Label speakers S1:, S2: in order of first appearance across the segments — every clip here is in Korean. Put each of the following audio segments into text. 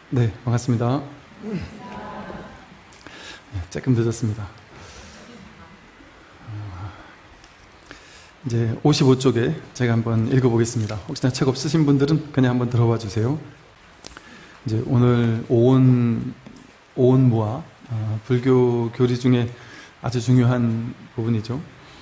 S1: 네, 반갑습니다. 조금 늦었습니다. 이제 55쪽에 제가 한번 읽어보겠습니다. 혹시나 책 없으신 분들은 그냥 한번 들어봐 주세요. 이제 오늘 오온무아, 불교 교리 중에 아주 중요한 부분이죠.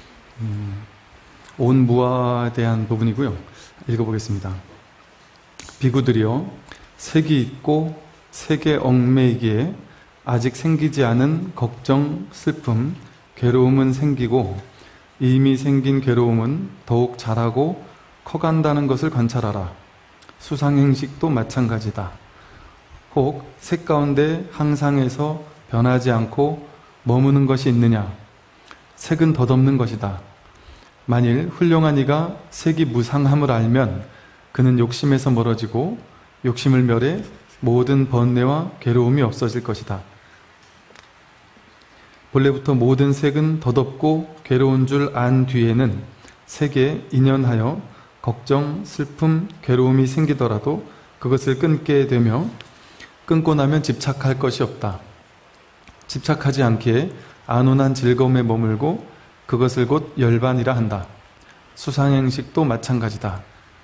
S1: 오온무아에 대한 부분이고요. 읽어보겠습니다. 비구들이여, 색이 있고 색에 얽매이기에 아직 생기지 않은 걱정, 슬픔, 괴로움은 생기고 이미 생긴 괴로움은 더욱 자라고 커간다는 것을 관찰하라. 수상행식도 마찬가지다. 혹 색 가운데 항상에서 변하지 않고 머무는 것이 있느냐? 색은 덧없는 것이다. 만일 훌륭한 이가 색이 무상함을 알면 그는 욕심에서 멀어지고 욕심을 멸해 모든 번뇌와 괴로움이 없어질 것이다. 본래부터 모든 색은 덧없고 괴로운 줄 안 뒤에는 색에 인연하여 걱정, 슬픔, 괴로움이 생기더라도 그것을 끊게 되며 끊고 나면 집착할 것이 없다. 집착하지 않기에 안온한 즐거움에 머물고 그것을 곧 열반이라 한다. 수상행식도 마찬가지다.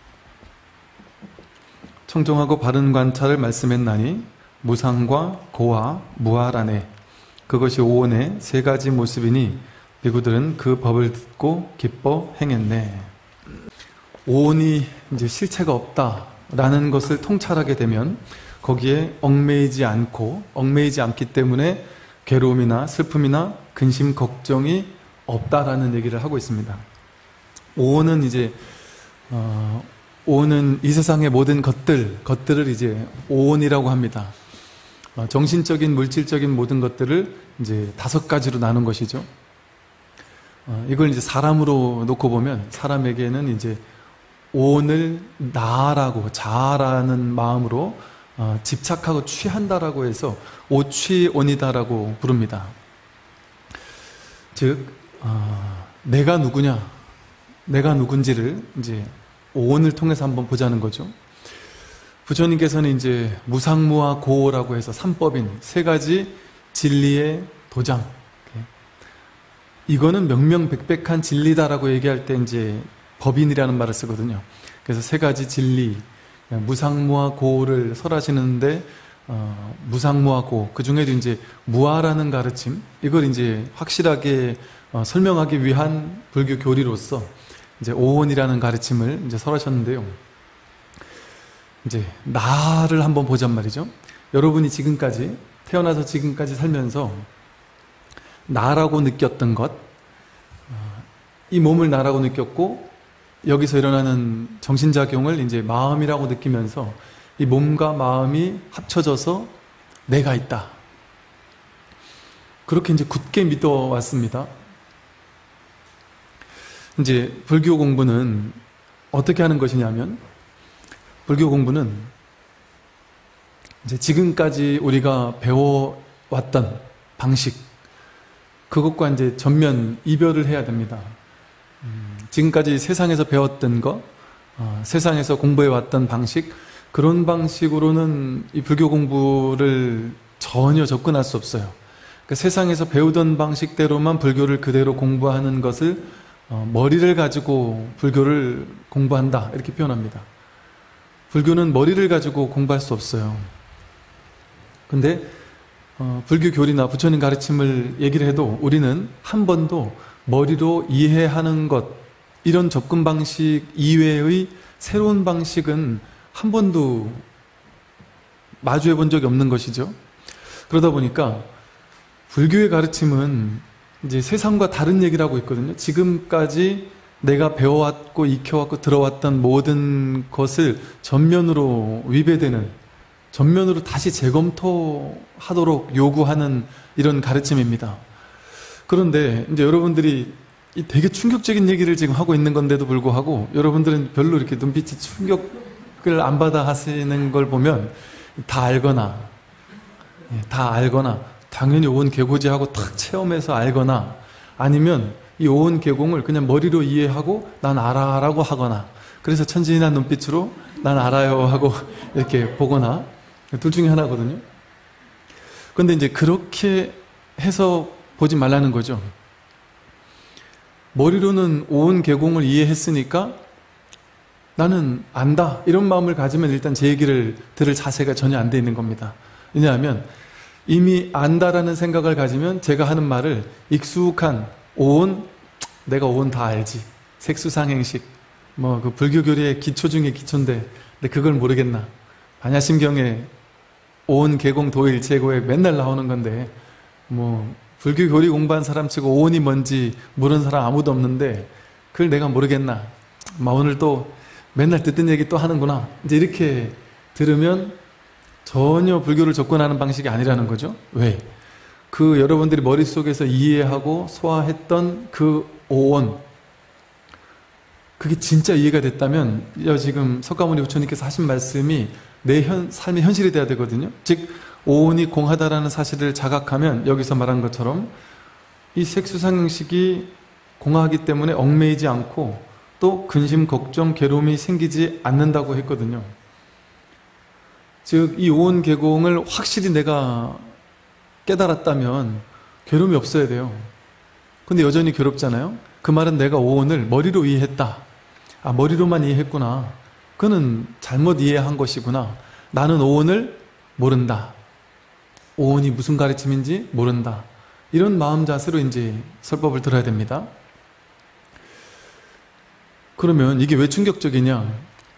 S1: 청정하고 바른 관찰을 말씀했나니 무상과 고와 무아라네. 그것이 오온의 세 가지 모습이니 비구들은 그 법을 듣고 기뻐 행했네. 오온이 이제 실체가 없다라는 것을 통찰하게 되면 거기에 얽매이지 않기 때문에 괴로움이나 슬픔이나 근심, 걱정이 없다라는 얘기를 하고 있습니다. 오온은 이제 오온은 이 세상의 모든 것들을 이제 오온이라고 합니다. 정신적인, 물질적인 모든 것들을 이제 5가지로 나눈 것이죠. 이걸 이제 사람으로 놓고 보면 사람에게는 이제 오온을 나라고, 자아라는 마음으로 집착하고 취한다라고 해서 오취온이다라고 부릅니다. 즉, 내가 누구냐, 내가 누군지를 이제 오온을 통해서 한번 보자는 거죠. 부처님께서는 이제 무상무아 고라고 해서 3법인 3가지 진리의 도장, 이거는 명명백백한 진리다라고 얘기할 때 이제 법인이라는 말을 쓰거든요. 그래서 3가지 진리, 무상무아 고를 설하시는데 무상무아 고, 그 중에도 이제 무아라는 가르침, 이걸 이제 확실하게 설명하기 위한 불교 교리로서 이제 오온이라는 가르침을 이제 설하셨는데요. 이제 나를 한번 보잔 말이죠. 여러분이 지금까지 태어나서 지금까지 살면서 나라고 느꼈던 것, 이 몸을 나라고 느꼈고 여기서 일어나는 정신작용을 이제 마음이라고 느끼면서 이 몸과 마음이 합쳐져서 내가 있다. 그렇게 이제 굳게 믿어왔습니다. 이제 불교 공부는 어떻게 하는 것이냐면, 불교 공부는 이제 지금까지 우리가 배워왔던 방식, 그것과 이제 전면 이별을 해야 됩니다. 지금까지 세상에서 배웠던 것, 세상에서 공부해왔던 방식, 그런 방식으로는 이 불교 공부를 전혀 접근할 수 없어요. 그러니까 세상에서 배우던 방식대로만 불교를 그대로 공부하는 것을 머리를 가지고 불교를 공부한다, 이렇게 표현합니다. 불교는 머리를 가지고 공부할 수 없어요. 근데 불교 교리나 부처님 가르침을 얘기를 해도 우리는 한 번도 머리로 이해하는 것, 이런 접근 방식 이외의 새로운 방식은 한 번도 마주해 본 적이 없는 것이죠. 그러다 보니까 불교의 가르침은 이제 세상과 다른 얘기를 하고 있거든요. 지금까지 내가 배워왔고 익혀왔고 들어왔던 모든 것을 전면으로 위배되는, 전면으로 다시 재검토하도록 요구하는 이런 가르침입니다. 그런데 이제 여러분들이 이 되게 충격적인 얘기를 지금 하고 있는 건데도 불구하고 여러분들은 별로 이렇게 눈빛이 충격을 안 받아 하시는 걸 보면 다 알거나 당연히 오온 개고지하고 탁 체험해서 알거나, 아니면 이 오온 개공을 그냥 머리로 이해하고 난 알아라고 하거나, 그래서 천진한 눈빛으로 난 알아요 하고 이렇게 보거나, 둘 중에 하나거든요. 그런데 이제 그렇게 해서 보지 말라는 거죠. 머리로는 오온 계공을 이해했으니까 나는 안다 이런 마음을 가지면 일단 제 얘기를 들을 자세가 전혀 안 돼 있는 겁니다. 왜냐하면 이미 안다라는 생각을 가지면 제가 하는 말을 익숙한 오온, 내가 오온 다 알지, 색수상행식, 뭐 그 불교교리의 기초 중에 기초인데 근데 그걸 모르겠나, 반야심경에 오온 계공 도일체고에 맨날 나오는 건데 뭐 불교 교리 공부한 사람 치고 오온이 뭔지 모르는 사람 아무도 없는데 그걸 내가 모르겠나, 막 오늘 또 맨날 듣던 얘기 또 하는구나, 이제 이렇게 들으면 전혀 불교를 접근하는 방식이 아니라는 거죠. 왜? 그 여러분들이 머릿속에서 이해하고 소화했던 그 오온, 그게 진짜 이해가 됐다면 지금 석가모니 부처님께서 하신 말씀이 내 삶의 현실이 돼야 되거든요. 즉 오온이 공하다라는 사실을 자각하면 여기서 말한 것처럼 이 색수상행식이 공하기 때문에 얽매이지 않고 또 근심, 걱정, 괴로움이 생기지 않는다고 했거든요. 즉 이 오온 계공을 확실히 내가 깨달았다면 괴로움이 없어야 돼요. 근데 여전히 괴롭잖아요. 그 말은 내가 오온을 머리로 이해했다, 아 머리로만 이해했구나, 그는 잘못 이해한 것이구나, 나는 오온을 모른다, 오온이 무슨 가르침인지 모른다, 이런 마음 자세로 이제 설법을 들어야 됩니다. 그러면 이게 왜 충격적이냐,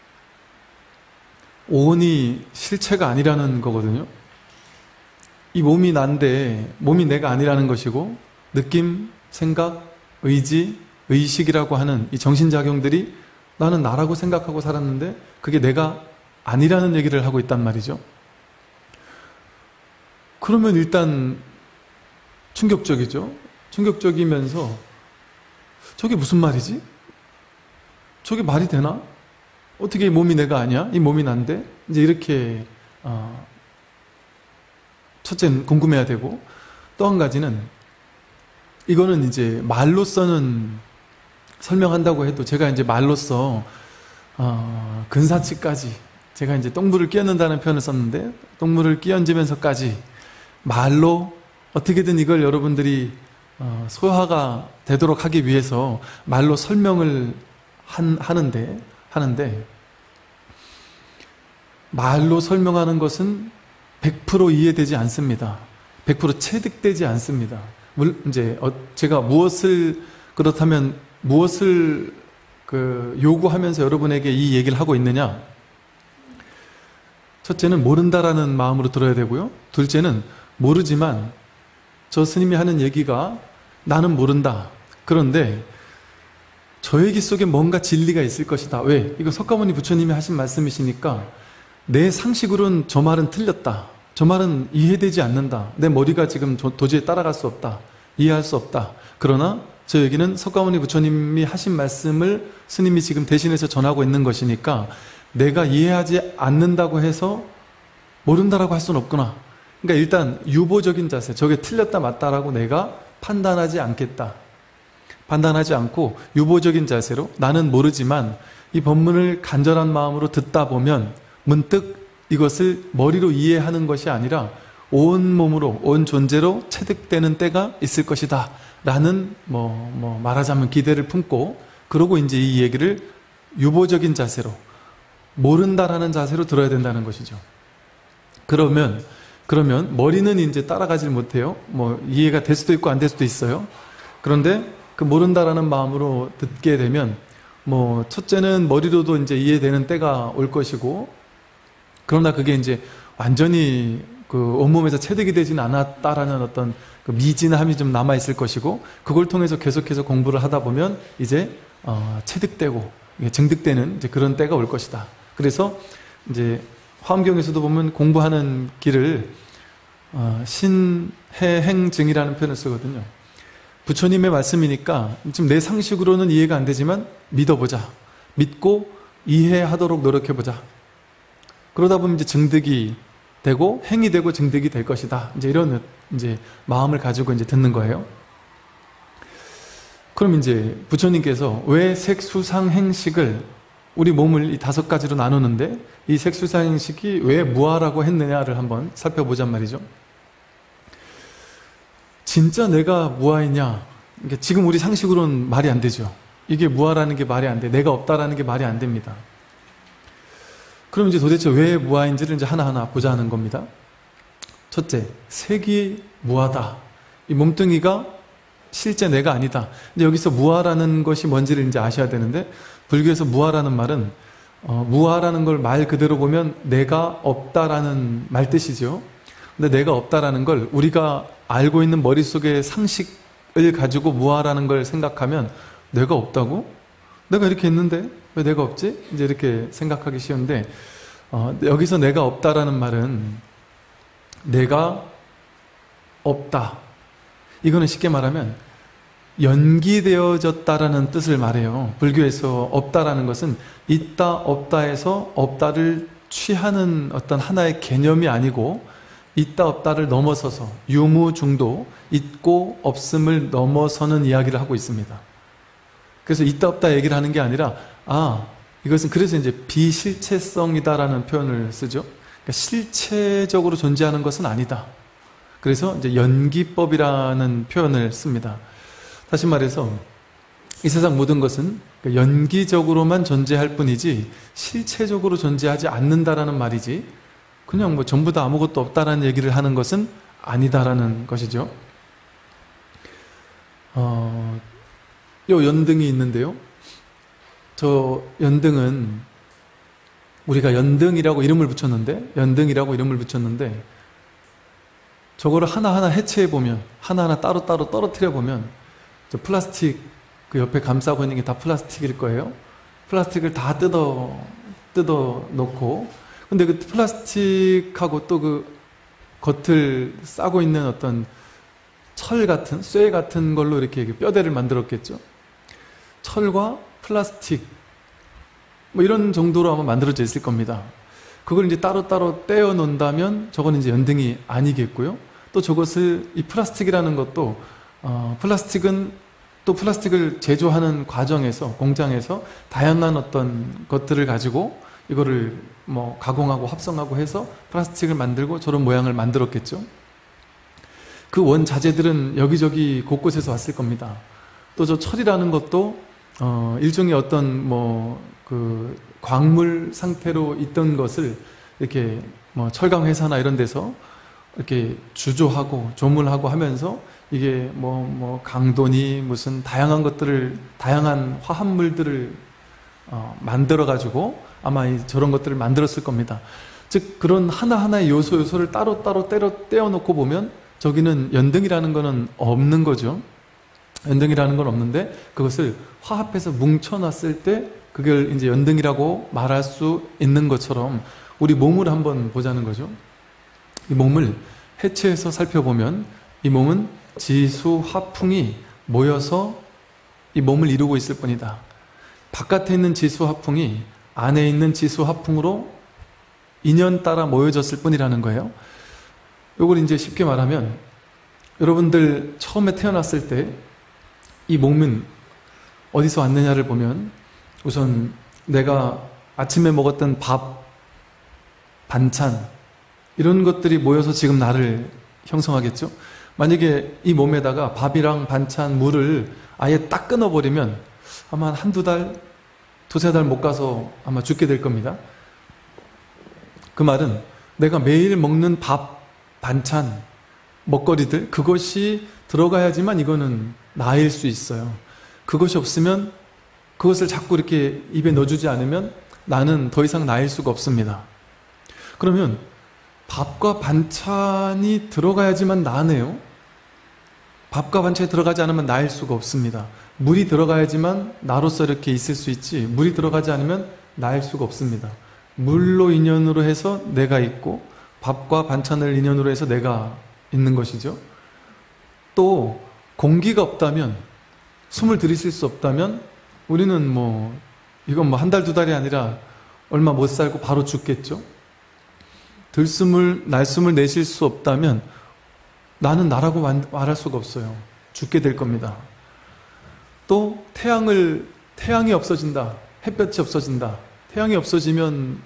S1: 오온이 실체가 아니라는 거거든요. 이 몸이 난데 몸이 내가 아니라는 것이고 느낌, 생각, 의지, 의식이라고 하는 이 정신작용들이 나는 나라고 생각하고 살았는데 그게 내가 아니라는 얘기를 하고 있단 말이죠. 그러면 일단 충격적이죠. 충격적이면서 저게 무슨 말이지? 저게 말이 되나? 어떻게 이 몸이 내가 아니야? 이 몸이 난데? 이제 이렇게 첫째는 궁금해야 되고, 또 한 가지는 이거는 이제 말로서는 설명한다고 해도 제가 이제 말로써 근사치까지 제가 이제 똥물을 끼얹는다는 표현을 썼는데 똥물을 끼얹으면서까지 말로 어떻게든 이걸 여러분들이 소화가 되도록 하기 위해서 말로 설명을 하는데 말로 설명하는 것은 100% 이해되지 않습니다. 100% 체득되지 않습니다. 이제 제가 그렇다면 무엇을 요구하면서 여러분에게 이 얘기를 하고 있느냐? 첫째는 모른다라는 마음으로 들어야 되고요. 둘째는 모르지만 저 스님이 하는 얘기가 나는 모른다. 그런데 저 얘기 속에 뭔가 진리가 있을 것이다. 왜? 이거 석가모니 부처님이 하신 말씀이시니까 내 상식으로는 저 말은 틀렸다, 저 말은 이해되지 않는다, 내 머리가 지금 도저히 따라갈 수 없다, 이해할 수 없다. 그러나 저 얘기는 석가모니 부처님이 하신 말씀을 스님이 지금 대신해서 전하고 있는 것이니까 내가 이해하지 않는다고 해서 모른다라고 할 수는 없구나. 그러니까 일단 유보적인 자세, 저게 틀렸다 맞다라고 내가 판단하지 않겠다, 판단하지 않고 유보적인 자세로 나는 모르지만 이 법문을 간절한 마음으로 듣다 보면 문득 이것을 머리로 이해하는 것이 아니라 온 몸으로, 온 존재로 체득되는 때가 있을 것이다 라는 말하자면 기대를 품고, 그러고 이제 이 얘기를 유보적인 자세로, 모른다라는 자세로 들어야 된다는 것이죠. 그러면 머리는 이제 따라가질 못해요. 이해가 될 수도 있고 안 될 수도 있어요. 그런데 그 모른다라는 마음으로 듣게 되면 첫째는 머리로도 이제 이해되는 때가 올 것이고, 그러나 그게 이제 완전히 그 온몸에서 체득이 되지는 않았다라는 어떤 그 미진함이 좀 남아있을 것이고, 그걸 통해서 계속해서 공부를 하다 보면 이제 체득되고 증득되는 이제 그런 때가 올 것이다. 그래서 이제 화엄경에서도 보면 공부하는 길을 신해행증이라는 표현을 쓰거든요. 부처님의 말씀이니까 지금 내 상식으로는 이해가 안 되지만 믿어보자, 믿고 이해하도록 노력해보자. 그러다 보면 이제 증득이 되고 행이 되고 증득이 될 것이다. 이제 이런 이제 마음을 가지고 이제 듣는 거예요. 그럼 이제 부처님께서 왜 색수상행식을 우리 몸을 이 5가지로 나누는데 이 색수상식이 왜 무아라고 했느냐를 한번 살펴보잔 말이죠. 진짜 내가 무아이냐? 그러니까 지금 우리 상식으로는 말이 안 되죠. 이게 무아라는 게 말이 안 돼. 내가 없다라는 게 말이 안 됩니다. 그럼 이제 도대체 왜 무아인지를 이제 하나하나 보자는 겁니다. 첫째, 색이 무아다. 이 몸뚱이가 실제 내가 아니다. 이제 여기서 무아라는 것이 뭔지를 이제 아셔야 되는데, 불교에서 무아라는 말은 무아라는 걸 말 그대로 보면 내가 없다라는 말 뜻이죠. 근데 내가 없다라는 걸 우리가 알고 있는 머릿속의 상식을 가지고 무아라는 걸 생각하면 내가 없다고? 내가 이렇게 했는데 왜 내가 없지? 이제 이렇게 생각하기 쉬운데, 여기서 내가 없다라는 말은 내가 없다. 이거는 쉽게 말하면 연기되어졌다라는 뜻을 말해요. 불교에서 없다라는 것은 있다 없다에서 없다를 취하는 어떤 하나의 개념이 아니고 있다 없다를 넘어서서 유무중도 있고 없음을 넘어서는 이야기를 하고 있습니다. 그래서 있다 없다 얘기를 하는 게 아니라 이것은 그래서 이제 비실체성이다라는 표현을 쓰죠. 그러니까 실체적으로 존재하는 것은 아니다. 그래서 이제 연기법이라는 표현을 씁니다. 다시 말해서 이 세상 모든 것은 연기적으로만 존재할 뿐이지 실체적으로 존재하지 않는다라는 말이지 그냥 뭐 전부 다 아무것도 없다라는 얘기를 하는 것은 아니다라는 것이죠. 요 연등이 있는데요. 저 연등은 우리가 연등이라고 이름을 붙였는데 저거를 하나하나 해체해보면 하나하나 따로따로 떨어뜨려보면 저 플라스틱 그 옆에 감싸고 있는 게 다 플라스틱일 거예요. 플라스틱을 다 뜯어 놓고 근데 그 플라스틱하고 또 그 겉을 싸고 있는 어떤 철 같은 쇠 같은 걸로 이렇게 뼈대를 만들었겠죠. 철과 플라스틱 뭐 이런 정도로 아마 만들어져 있을 겁니다. 그걸 이제 따로따로 떼어 놓는다면 저건 이제 연등이 아니겠고요. 또 저것을 이 플라스틱이라는 것도 플라스틱은 또 플라스틱을 제조하는 과정에서 공장에서 다양한 어떤 것들을 가지고 이거를 뭐 가공하고 합성하고 해서 플라스틱을 만들고 저런 모양을 만들었겠죠. 그 원자재들은 여기저기 곳곳에서 왔을 겁니다. 또 저 철이라는 것도 일종의 어떤 뭐 그 광물 상태로 있던 것을 이렇게 뭐 철강 회사나 이런 데서 이렇게 주조하고 조물하고 하면서 이게 뭐 강도니 무슨 다양한 것들을 다양한 화합물들을 만들어 가지고 아마 저런 것들을 만들었을 겁니다. 즉 그런 하나하나의 요소를 따로따로 떼어 놓고 보면 저기는 연등이라는 거는 없는 거죠. 연등이라는 건 없는데 그것을 화합해서 뭉쳐놨을 때 그걸 이제 연등이라고 말할 수 있는 것처럼 우리 몸을 한번 보자는 거죠. 이 몸을 해체해서 살펴보면 이 몸은 지수, 화풍이 모여서 이 몸을 이루고 있을 뿐이다. 바깥에 있는 지수, 화풍이 안에 있는 지수, 화풍으로 인연 따라 모여졌을 뿐이라는 거예요. 이걸 이제 쉽게 말하면 여러분들 처음에 태어났을 때 이 몸은 어디서 왔느냐를 보면 우선 내가 아침에 먹었던 밥, 반찬 이런 것들이 모여서 지금 나를 형성하겠죠. 만약에 이 몸에다가 밥이랑 반찬, 물을 아예 딱 끊어버리면 아마 한두 달, 두세 달 못 가서 아마 죽게 될 겁니다. 그 말은 내가 매일 먹는 밥, 반찬, 먹거리들 그것이 들어가야지만 이거는 나일 수 있어요. 그것이 없으면 그것을 자꾸 이렇게 입에 넣어주지 않으면 나는 더 이상 나일 수가 없습니다. 그러면 밥과 반찬이 들어가야지만 나네요. 밥과 반찬이 들어가지 않으면 나일 수가 없습니다. 물이 들어가야지만 나로서 이렇게 있을 수 있지 물이 들어가지 않으면 나일 수가 없습니다. 물로 인연으로 해서 내가 있고 밥과 반찬을 인연으로 해서 내가 있는 것이죠. 또 공기가 없다면 숨을 들이쉴 수 없다면 우리는 뭐 이건 뭐 한 달, 두 달이 아니라 얼마 못 살고 바로 죽겠죠. 날숨을 내쉴 수 없다면 나는 나라고 말할 수가 없어요. 죽게 될 겁니다. 또 태양이 없어진다. 햇볕이 없어진다. 태양이 없어지면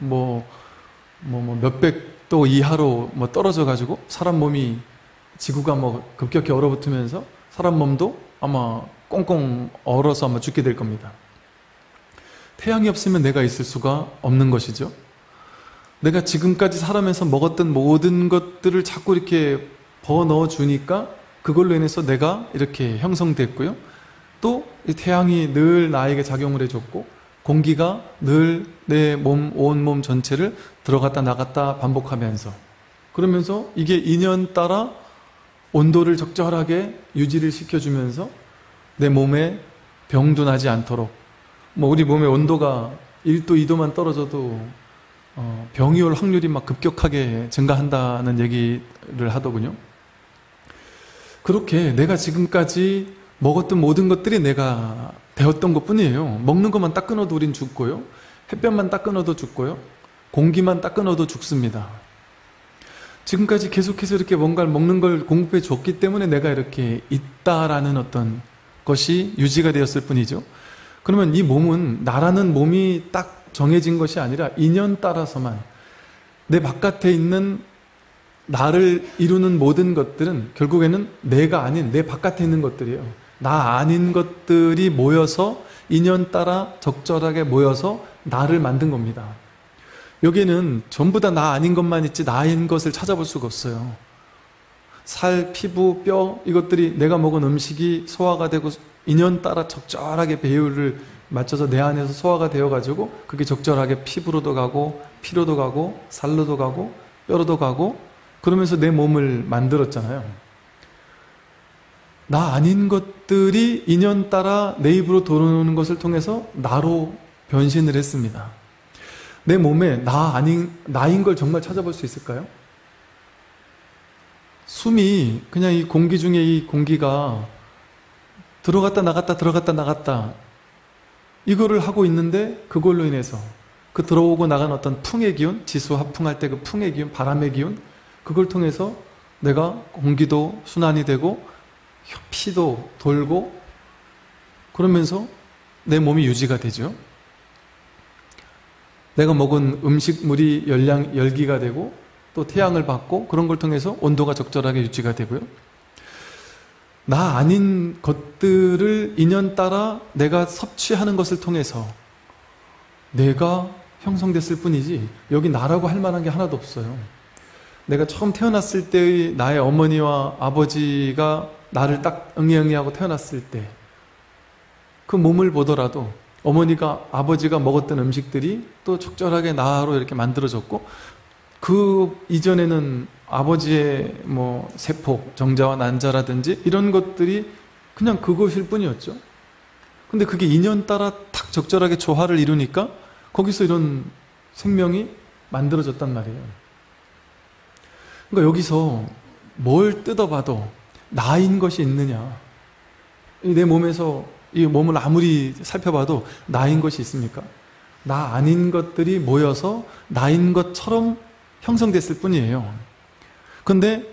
S1: 몇백 도 이하로 떨어져 가지고 사람 몸이 지구가 급격히 얼어붙으면서 사람 몸도 아마 꽁꽁 얼어서 아마 죽게 될 겁니다. 태양이 없으면 내가 있을 수가 없는 것이죠. 내가 지금까지 살아면서 먹었던 모든 것들을 자꾸 이렇게 넣어 주니까 그걸로 인해서 내가 이렇게 형성됐고요. 또 이 태양이 늘 나에게 작용을 해줬고 공기가 늘 내 온몸 전체를 들어갔다 나갔다 반복하면서 그러면서 이게 인연 따라 온도를 적절하게 유지를 시켜주면서 내 몸에 병도 나지 않도록 우리 몸의 온도가 1도 2도만 떨어져도 병이 올 확률이 막 급격하게 증가한다는 얘기를 하더군요. 그렇게 내가 지금까지 먹었던 모든 것들이 내가 되었던 것 뿐이에요. 먹는 것만 딱 끊어도 우린 죽고요. 햇볕만 딱 끊어도 죽고요. 공기만 딱 끊어도 죽습니다. 지금까지 계속해서 이렇게 뭔가를 먹는 걸 공급해 줬기 때문에 내가 이렇게 있다라는 어떤 것이 유지가 되었을 뿐이죠. 그러면 이 몸은 나라는 몸이 딱 정해진 것이 아니라 인연 따라서만 내 바깥에 있는 나를 이루는 모든 것들은 결국에는 내가 아닌 내 바깥에 있는 것들이에요. 나 아닌 것들이 모여서 인연 따라 적절하게 모여서 나를 만든 겁니다. 여기에는 전부 다 나 아닌 것만 있지 나인 것을 찾아볼 수가 없어요. 살, 피부, 뼈 이것들이 내가 먹은 음식이 소화가 되고 인연 따라 적절하게 배율을 맞춰서 내 안에서 소화가 되어가지고 그게 적절하게 피부로도 가고 피로도 가고 살로도 가고 뼈로도 가고 그러면서 내 몸을 만들었잖아요. 나 아닌 것들이 인연 따라 내 입으로 들어오는 것을 통해서 나로 변신을 했습니다. 내 몸에 나인 걸 정말 찾아볼 수 있을까요? 숨이 그냥 이 공기 중에 이 공기가 들어갔다 나갔다 들어갔다 나갔다 이거를 하고 있는데 그걸로 인해서 그 들어오고 나간 어떤 풍의 기운, 지수 합풍할 때 그 풍의 기운, 바람의 기운 그걸 통해서 내가 공기도 순환이 되고 피도 돌고 그러면서 내 몸이 유지가 되죠. 내가 먹은 음식물이 열기가 되고 또 태양을 받고 그런 걸 통해서 온도가 적절하게 유지가 되고요. 나 아닌 것들을 인연 따라 내가 섭취하는 것을 통해서 내가 형성됐을 뿐이지 여기 나라고 할 만한 게 하나도 없어요. 내가 처음 태어났을 때의 나의 어머니와 아버지가 나를 딱 응애응애하고 태어났을 때 그 몸을 보더라도 어머니가 아버지가 먹었던 음식들이 또 적절하게 나로 이렇게 만들어졌고 그 이전에는 아버지의 세포, 정자와 난자라든지 이런 것들이 그냥 그것일 뿐이었죠. 근데 그게 인연 따라 탁 적절하게 조화를 이루니까 거기서 이런 생명이 만들어졌단 말이에요. 그러니까 여기서 뭘 뜯어봐도 나인 것이 있느냐? 내 몸에서 이 몸을 아무리 살펴봐도 나인 것이 있습니까? 나 아닌 것들이 모여서 나인 것처럼 형성됐을 뿐이에요. 근데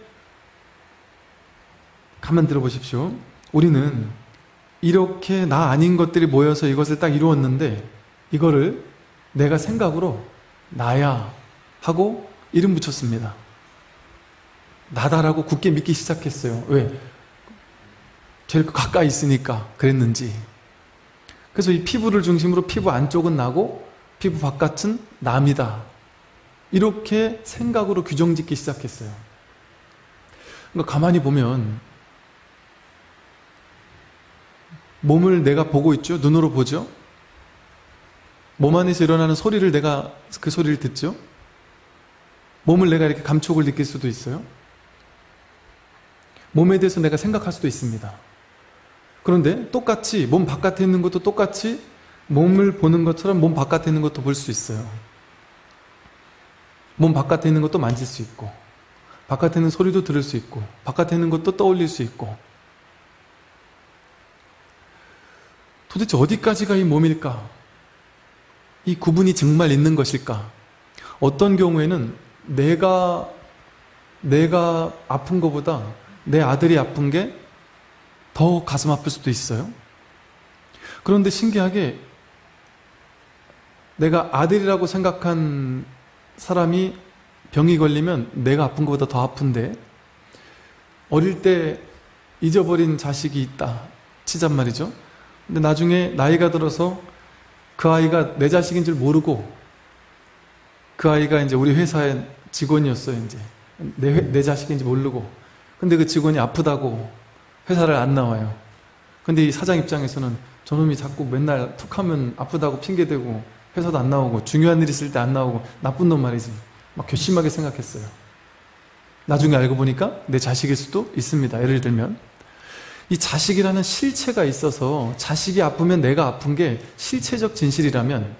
S1: 가만 들어보십시오. 우리는 이렇게 나 아닌 것들이 모여서 이것을 딱 이루었는데 이거를 내가 생각으로 나야 하고 이름 붙였습니다. 나다라고 굳게 믿기 시작했어요. 왜? 제일 가까이 있으니까 그랬는지. 그래서 이 피부를 중심으로 피부 안쪽은 나고 피부 바깥은 남이다. 이렇게 생각으로 규정짓기 시작했어요. 그러니까 가만히 보면 몸을 내가 보고 있죠? 눈으로 보죠? 몸 안에서 일어나는 소리를 내가 그 소리를 듣죠? 몸을 내가 이렇게 감촉을 느낄 수도 있어요. 몸에 대해서 내가 생각할 수도 있습니다. 그런데 똑같이 몸 바깥에 있는 것도 똑같이 몸을 보는 것처럼 몸 바깥에 있는 것도 볼 수 있어요. 몸 바깥에 있는 것도 만질 수 있고 바깥에 있는 소리도 들을 수 있고 바깥에 있는 것도 떠올릴 수 있고 도대체 어디까지가 이 몸일까? 이 구분이 정말 있는 것일까? 어떤 경우에는 내가 아픈 것보다 내 아들이 아픈 게 더 가슴 아플 수도 있어요. 그런데 신기하게 내가 아들이라고 생각한 사람이 병이 걸리면 내가 아픈 것보다 더 아픈데, 어릴 때 잊어버린 자식이 있다 치잔 말이죠. 근데 나중에 나이가 들어서 그 아이가 내 자식인 줄 모르고, 그 아이가 이제 우리 회사의 직원이었어요. 이제 내 자식인지 모르고, 근데 그 직원이 아프다고 회사를 안 나와요. 근데 이 사장 입장에서는 저놈이 자꾸 맨날 툭 하면 아프다고 핑계대고 회사도 안 나오고 중요한 일 있을 때 안 나오고 나쁜 놈 말이지. 막 괘씸하게 생각했어요. 나중에 알고 보니까 내 자식일 수도 있습니다. 예를 들면 이 자식이라는 실체가 있어서, 자식이 아프면 내가 아픈 게 실체적 진실이라면,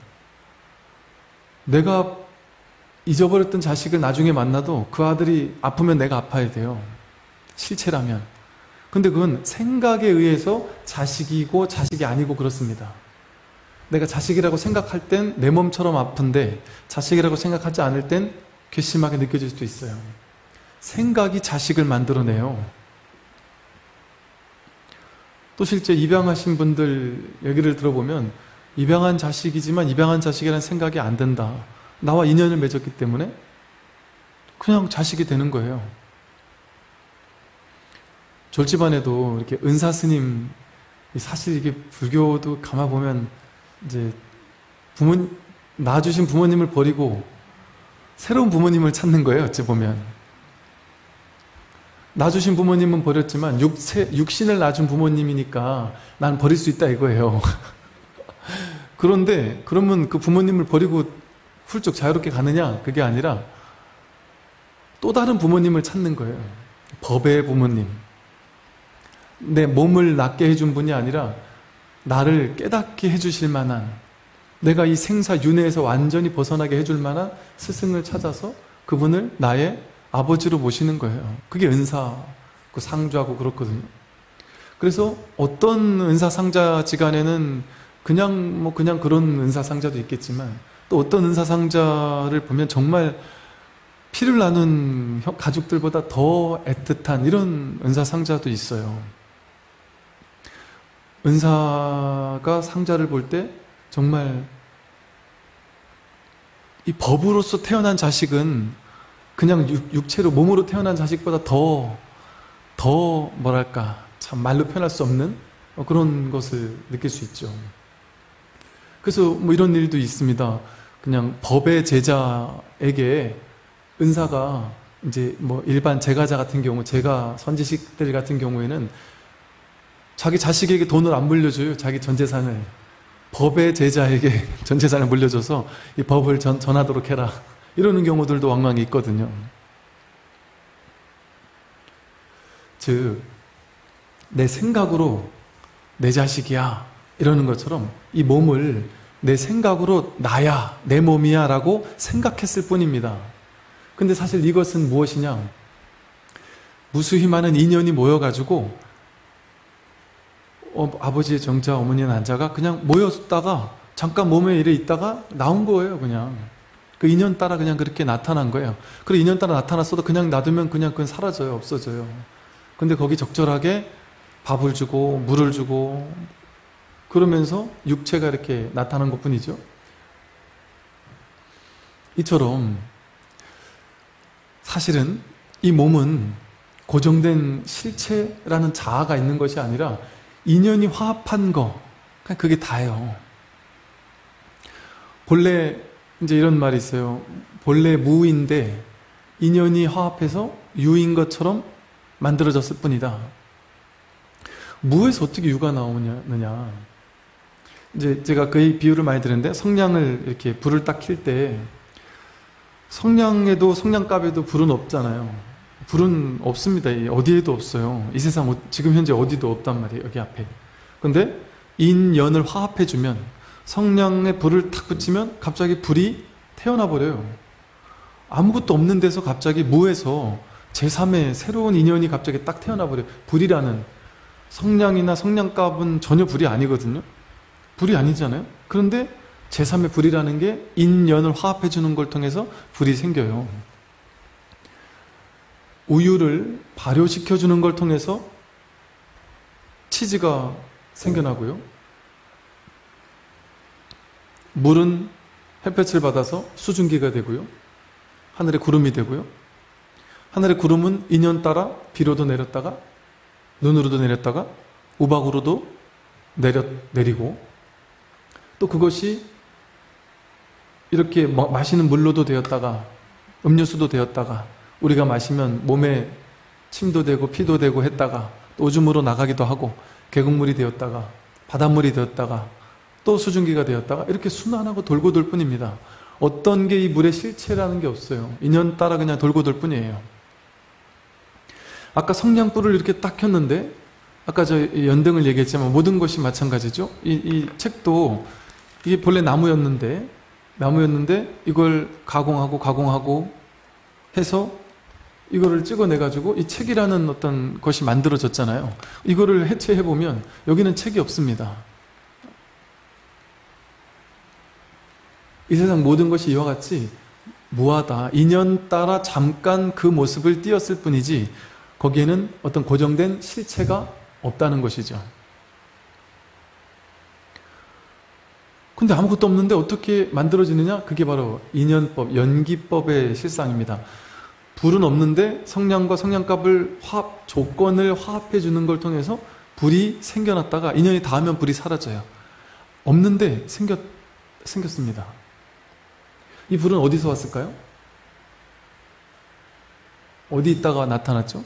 S1: 내가 잊어버렸던 자식을 나중에 만나도 그 아들이 아프면 내가 아파야 돼요. 실체라면. 근데 그건 생각에 의해서 자식이고 자식이 아니고 그렇습니다. 내가 자식이라고 생각할 땐 내 몸처럼 아픈데, 자식이라고 생각하지 않을 땐 괘씸하게 느껴질 수도 있어요. 생각이 자식을 만들어내요. 또 실제 입양하신 분들 얘기를 들어보면, 입양한 자식이지만 입양한 자식이라는 생각이 안 든다. 나와 인연을 맺었기 때문에 그냥 자식이 되는 거예요. 졸지반에도 이렇게 은사 스님, 사실 이게 불교도 가만 보면 이제 낳아주신 부모님을 버리고 새로운 부모님을 찾는 거예요. 어찌 보면 낳아주신 부모님은 버렸지만 육신을 낳아준 부모님이니까 난 버릴 수 있다 이거예요. 그런데 그러면 그 부모님을 버리고 훌쩍 자유롭게 가느냐? 그게 아니라 또 다른 부모님을 찾는 거예요. 법의 부모님. 내 몸을 낫게 해준 분이 아니라 나를 깨닫게 해주실 만한, 내가 이 생사윤회에서 완전히 벗어나게 해줄 만한 스승을 찾아서 그분을 나의 아버지로 모시는 거예요. 그게 은사고 상주하고 그렇거든요. 그래서 어떤 은사상자지간에는 그냥 그런 은사상자도 있겠지만, 또 어떤 은사상자를 보면 정말 피를 나눈 가족들보다 더 애틋한 이런 은사상자도 있어요. 은사가 상자를 볼 때 정말 이 법으로서 태어난 자식은 그냥 육체로 몸으로 태어난 자식보다 더 뭐랄까 참 말로 표현할 수 없는 그런 것을 느낄 수 있죠. 그래서 뭐 이런 일도 있습니다. 그냥 법의 제자에게 은사가 이제 뭐 일반 제가자 같은 경우, 제가 선지식들 같은 경우에는 자기 자식에게 돈을 안 물려줘요. 자기 전 재산을. 법의 제자에게 전 재산을 물려줘서 이 법을 전하도록 해라. 이러는 경우들도 왕왕 있거든요. 즉, 내 생각으로 내 자식이야 이러는 것처럼 이 몸을 내 생각으로 나야, 내 몸이야 라고 생각했을 뿐입니다. 근데 사실 이것은 무엇이냐? 무수히 많은 인연이 모여가지고 아버지의 정자, 어머니의 난자가 그냥 모였다가 잠깐 몸에 이래 있다가 나온 거예요. 그냥 그 인연 따라 그냥 그렇게 나타난 거예요. 그리고 인연 따라 나타났어도 그냥 놔두면 그냥 그건 사라져요. 없어져요. 근데 거기 적절하게 밥을 주고 물을 주고 그러면서 육체가 이렇게 나타난 것 뿐이죠. 이처럼 사실은 이 몸은 고정된 실체라는 자아가 있는 것이 아니라 인연이 화합한 거, 그게 다예요. 본래 이제 이런 말이 있어요. 본래 무인데 인연이 화합해서 유인 것처럼 만들어졌을 뿐이다. 무에서 어떻게 유가 나오느냐? 이제 제가 그 비유를 많이 드는데, 성냥을 이렇게 불을 딱 킬 때 성냥에도 성냥갑에도 불은 없잖아요. 불은 없습니다. 어디에도 없어요. 이 세상 지금 현재 어디도 없단 말이에요. 여기 앞에. 근데 인연을 화합해주면, 성냥에 불을 탁 붙이면 갑자기 불이 태어나 버려요. 아무것도 없는 데서 갑자기 무에서 제3의 새로운 인연이 갑자기 딱 태어나 버려요. 불이라는, 성냥이나 성냥갑은 전혀 불이 아니거든요. 불이 아니잖아요. 그런데 제3의 불이라는 게 인연을 화합해주는 걸 통해서 불이 생겨요. 우유를 발효시켜주는 걸 통해서 치즈가 생겨나고요. 물은 햇볕을 받아서 수증기가 되고요. 하늘에 구름이 되고요. 하늘의 구름은 인연 따라 비로도 내렸다가 눈으로도 내렸다가 우박으로도 내리고 또 그것이 이렇게 마시는 물로도 되었다가 음료수도 되었다가 우리가 마시면 몸에 침도 되고 피도 되고 했다가 또 오줌으로 나가기도 하고 계곡물이 되었다가 바닷물이 되었다가 또 수증기가 되었다가 이렇게 순환하고 돌고 돌 뿐입니다. 어떤 게 이 물의 실체라는 게 없어요. 인연 따라 그냥 돌고 돌 뿐이에요. 아까 성냥불을 이렇게 딱 켰는데 아까 저 연등을 얘기했지만 모든 것이 마찬가지죠. 이 책도 이게 본래 나무였는데 이걸 가공하고 해서 이거를 찍어내가지고 이 책이라는 어떤 것이 만들어졌잖아요. 이거를 해체해보면 여기는 책이 없습니다. 이 세상 모든 것이 이와 같이 무하다. 인연 따라 잠깐 그 모습을 띄었을 뿐이지 거기에는 어떤 고정된 실체가 없다는 것이죠. 근데 아무것도 없는데 어떻게 만들어지느냐? 그게 바로 인연법, 연기법의 실상입니다. 불은 없는데 성냥과 성냥갑을 조건을 화합해 주는 걸 통해서 불이 생겨났다가 인연이 닿으면 불이 사라져요. 없는데 생겼습니다. 이 불은 어디서 왔을까요? 어디 있다가 나타났죠?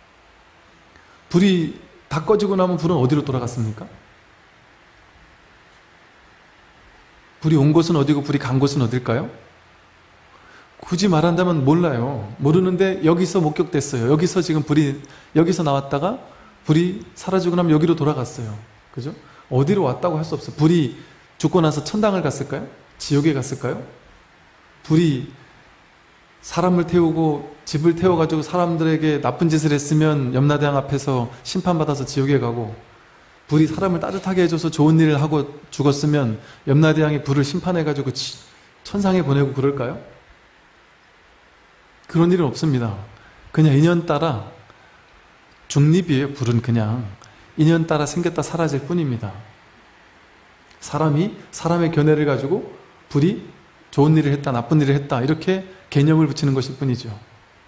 S1: 불이 다 꺼지고 나면 불은 어디로 돌아갔습니까? 불이 온 곳은 어디고 불이 간 곳은 어딜까요? 굳이 말한다면 몰라요. 모르는데 여기서 목격됐어요. 여기서 지금 불이 여기서 나왔다가 불이 사라지고 나면 여기로 돌아갔어요. 그죠? 어디로 왔다고 할 수 없어요. 불이 죽고 나서 천당을 갔을까요? 지옥에 갔을까요? 불이 사람을 태우고 집을 태워가지고 사람들에게 나쁜 짓을 했으면 염라대왕 앞에서 심판받아서 지옥에 가고, 불이 사람을 따뜻하게 해줘서 좋은 일을 하고 죽었으면 염라대왕이 불을 심판해가지고 천상에 보내고 그럴까요? 그런 일은 없습니다. 그냥 인연 따라 중립이에요. 불은 그냥 인연 따라 생겼다 사라질 뿐입니다. 사람이 사람의 견해를 가지고 불이 좋은 일을 했다 나쁜 일을 했다 이렇게 개념을 붙이는 것일 뿐이죠.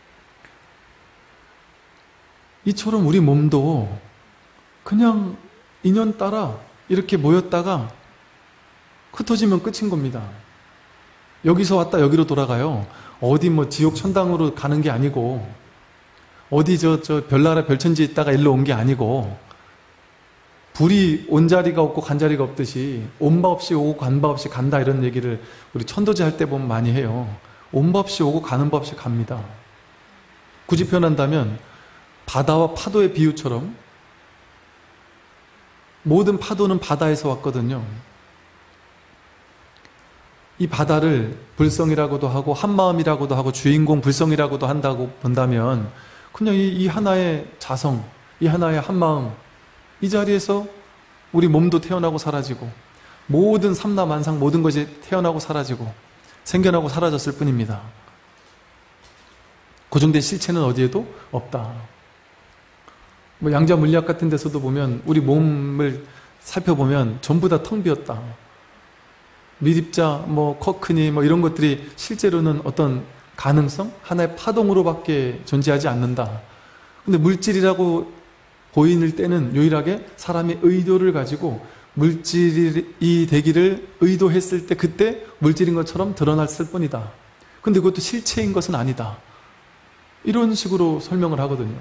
S1: 이처럼 우리 몸도 그냥 인연 따라 이렇게 모였다가 흩어지면 끝인 겁니다. 여기서 왔다 여기로 돌아가요. 어디 뭐 지옥 천당으로 가는 게 아니고, 어디 저 별나라 별천지에 있다가 일로 온 게 아니고, 불이 온 자리가 없고 간 자리가 없듯이 온 바 없이 오고 간 바 없이 간다 이런 얘기를 우리 천도제 할 때 보면 많이 해요. 온 바 없이 오고 가는 바 없이 갑니다. 굳이 표현한다면 바다와 파도의 비유처럼 모든 파도는 바다에서 왔거든요. 이 바다를 불성이라고도 하고 한마음이라고도 하고 주인공 불성이라고도 한다고 본다면 그냥 이 하나의 자성, 이 하나의 한마음, 이 자리에서 우리 몸도 태어나고 사라지고 모든 삼라만상 모든 것이 태어나고 사라지고 생겨나고 사라졌을 뿐입니다. 고정된 실체는 어디에도 없다. 뭐 양자 물리학 같은 데서도 보면 우리 몸을 살펴보면 전부 다 텅 비었다. 미립자, 커크니 이런 것들이 실제로는 어떤 가능성? 하나의 파동으로밖에 존재하지 않는다. 근데 물질이라고 보일 때는 유일하게 사람의 의도를 가지고 물질이 되기를 의도했을 때 그때 물질인 것처럼 드러났을 뿐이다. 근데 그것도 실체인 것은 아니다. 이런 식으로 설명을 하거든요.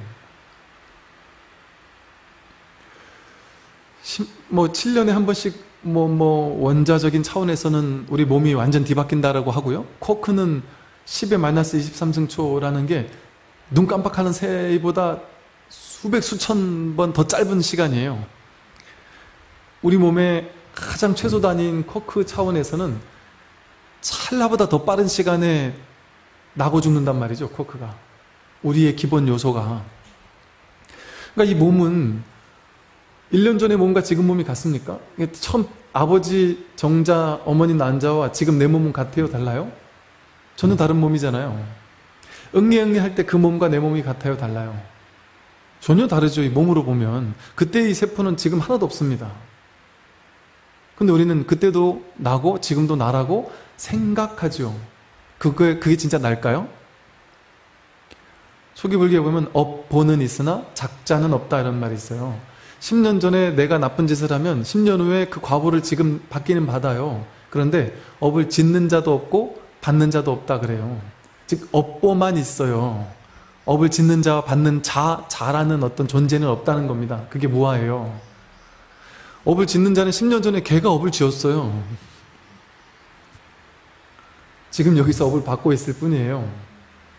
S1: 7년에 한 번씩 원자적인 차원에서는 우리 몸이 완전 뒤바뀐다라고 하고요. 쿼크는 10의 마이너스 23승초라는 게 눈 깜빡하는 새보다 수백 수천 번 더 짧은 시간이에요. 우리 몸의 가장 최소 단위인 쿼크 차원에서는 찰나보다 더 빠른 시간에 나고 죽는단 말이죠. 쿼크가 우리의 기본 요소가. 그러니까 이 몸은 1년 전의 몸과 지금 몸이 같습니까? 처음 아버지 정자, 어머니 난자와 지금 내 몸은 같아요? 달라요? 저는 다른 몸이잖아요. 응애응애 할 때 그 몸과 내 몸이 같아요? 달라요? 전혀 다르죠. 이 몸으로 보면. 그때 이 세포는 지금 하나도 없습니다. 근데 우리는 그때도 나고 지금도 나라고 생각하죠. 그게 진짜 날까요? 초기 불교에 보면 업보는 있으나 작자는 없다 이런 말이 있어요. 10년 전에 내가 나쁜 짓을 하면 10년 후에 그 과보를 지금 받기는 받아요. 그런데 업을 짓는 자도 없고 받는 자도 없다 그래요. 즉 업보만 있어요. 업을 짓는 자와 받는 자라는 어떤 존재는 없다는 겁니다. 그게 무아예요. 업을 짓는 자는 10년 전에 걔가 업을 지었어요. 지금 여기서 업을 받고 있을 뿐이에요.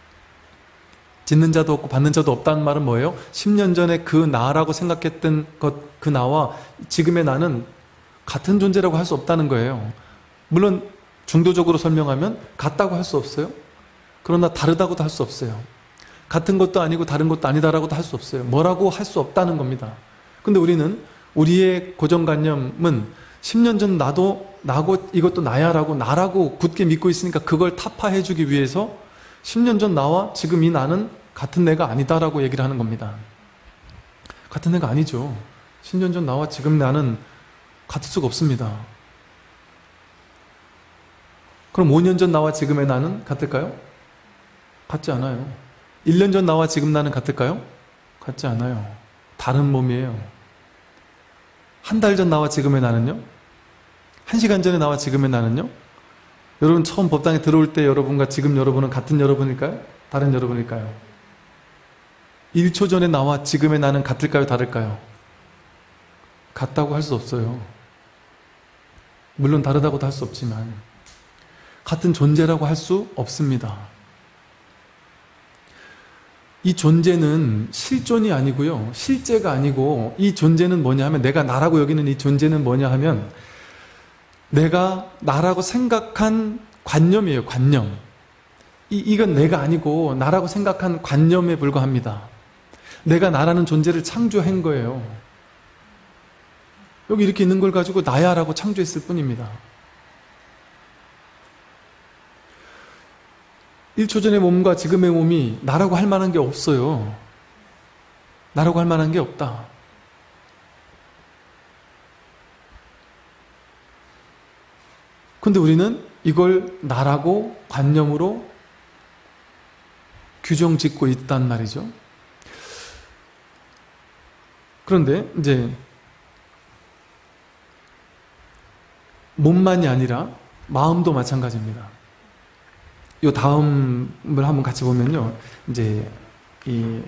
S1: 짓는 자도 없고 받는 자도 없다는 말은 뭐예요? 10년 전에 그 나라고 생각했던 것, 그 나와 지금의 나는 같은 존재라고 할 수 없다는 거예요. 물론 중도적으로 설명하면 같다고 할 수 없어요. 그러나 다르다고도 할 수 없어요. 같은 것도 아니고 다른 것도 아니다라고도 할 수 없어요. 뭐라고 할 수 없다는 겁니다. 근데 우리는 우리의 고정관념은 10년 전 나고 이것도 나야라고 나라고 굳게 믿고 있으니까 그걸 타파해주기 위해서 10년 전 나와 지금 이 나는 같은 내가 아니다라고 얘기를 하는 겁니다. 같은 내가 아니죠. 10년 전 나와 지금 나는 같을 수가 없습니다. 그럼 5년 전 나와 지금의 나는 같을까요? 같지 않아요. 1년 전 나와 지금 나는 같을까요? 같지 않아요. 다른 몸이에요. 한 달 전 나와 지금의 나는요? 1시간 전에 나와 지금의 나는요? 여러분 처음 법당에 들어올 때 여러분과 지금 여러분은 같은 여러분일까요? 다른 여러분일까요? 1초 전에 나와 지금의 나는 같을까요? 다를까요? 같다고 할 수 없어요. 물론 다르다고도 할 수 없지만 같은 존재라고 할 수 없습니다. 이 존재는 실존이 아니고요. 실제가 아니고 이 존재는 뭐냐 하면 내가 나라고 여기는 이 존재는 뭐냐 하면 내가 나라고 생각한 관념이에요. 관념. 이건 내가 아니고 나라고 생각한 관념에 불과합니다. 내가 나라는 존재를 창조한 거예요. 여기 이렇게 있는 걸 가지고 나야 라고 창조했을 뿐입니다. 1초 전의 몸과 지금의 몸이 나라고 할 만한 게 없어요. 나라고 할 만한 게 없다. 근데 우리는 이걸 나라고 관념으로 규정 짓고 있단 말이죠. 그런데 이제 몸만이 아니라 마음도 마찬가지입니다. 이 다음을 한번 같이 보면요. 이제 이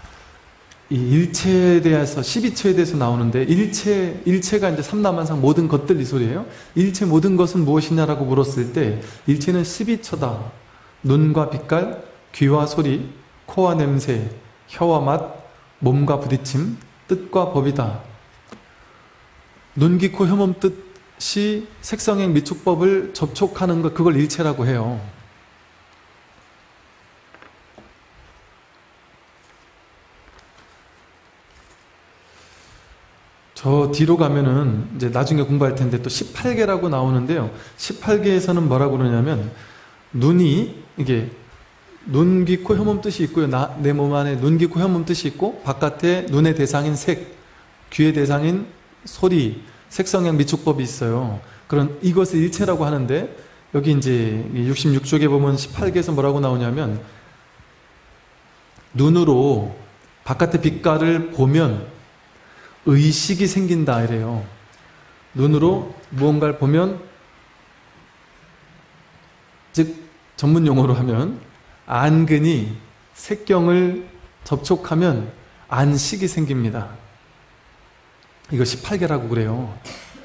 S1: 일체에 대해서 12처에 대해서 나오는데 일체가 이제 삼라만상 모든 것들 이 소리예요. 일체 모든 것은 무엇이냐라고 물었을 때 일체는 12처다. 눈과 빛깔, 귀와 소리, 코와 냄새, 혀와 맛, 몸과 부딪힘, 뜻과 법이다. 눈, 귀, 코, 혀, 몸, 뜻이 색성행 미축법을 접촉하는 것, 그걸 일체라고 해요. 저 뒤로 가면은 이제 나중에 공부할 텐데 또 18개라고 나오는데요. 18개에서는 뭐라고 그러냐면 눈이 이게 눈, 귀, 코, 혀, 몸 뜻이 있고요. 내 몸 안에 눈, 귀, 코, 혀, 몸 뜻이 있고 바깥에 눈의 대상인 색, 귀의 대상인 소리, 색성향 미축법이 있어요. 그런 이것을 일체라고 하는데 여기 이제 66쪽에 보면 18개에서 뭐라고 나오냐면 눈으로 바깥의 빛깔을 보면 의식이 생긴다 이래요. 눈으로 무언가를 보면 즉 전문 용어로 하면 안근이 색경을 접촉하면 안식이 생깁니다. 이거 18개라고 그래요.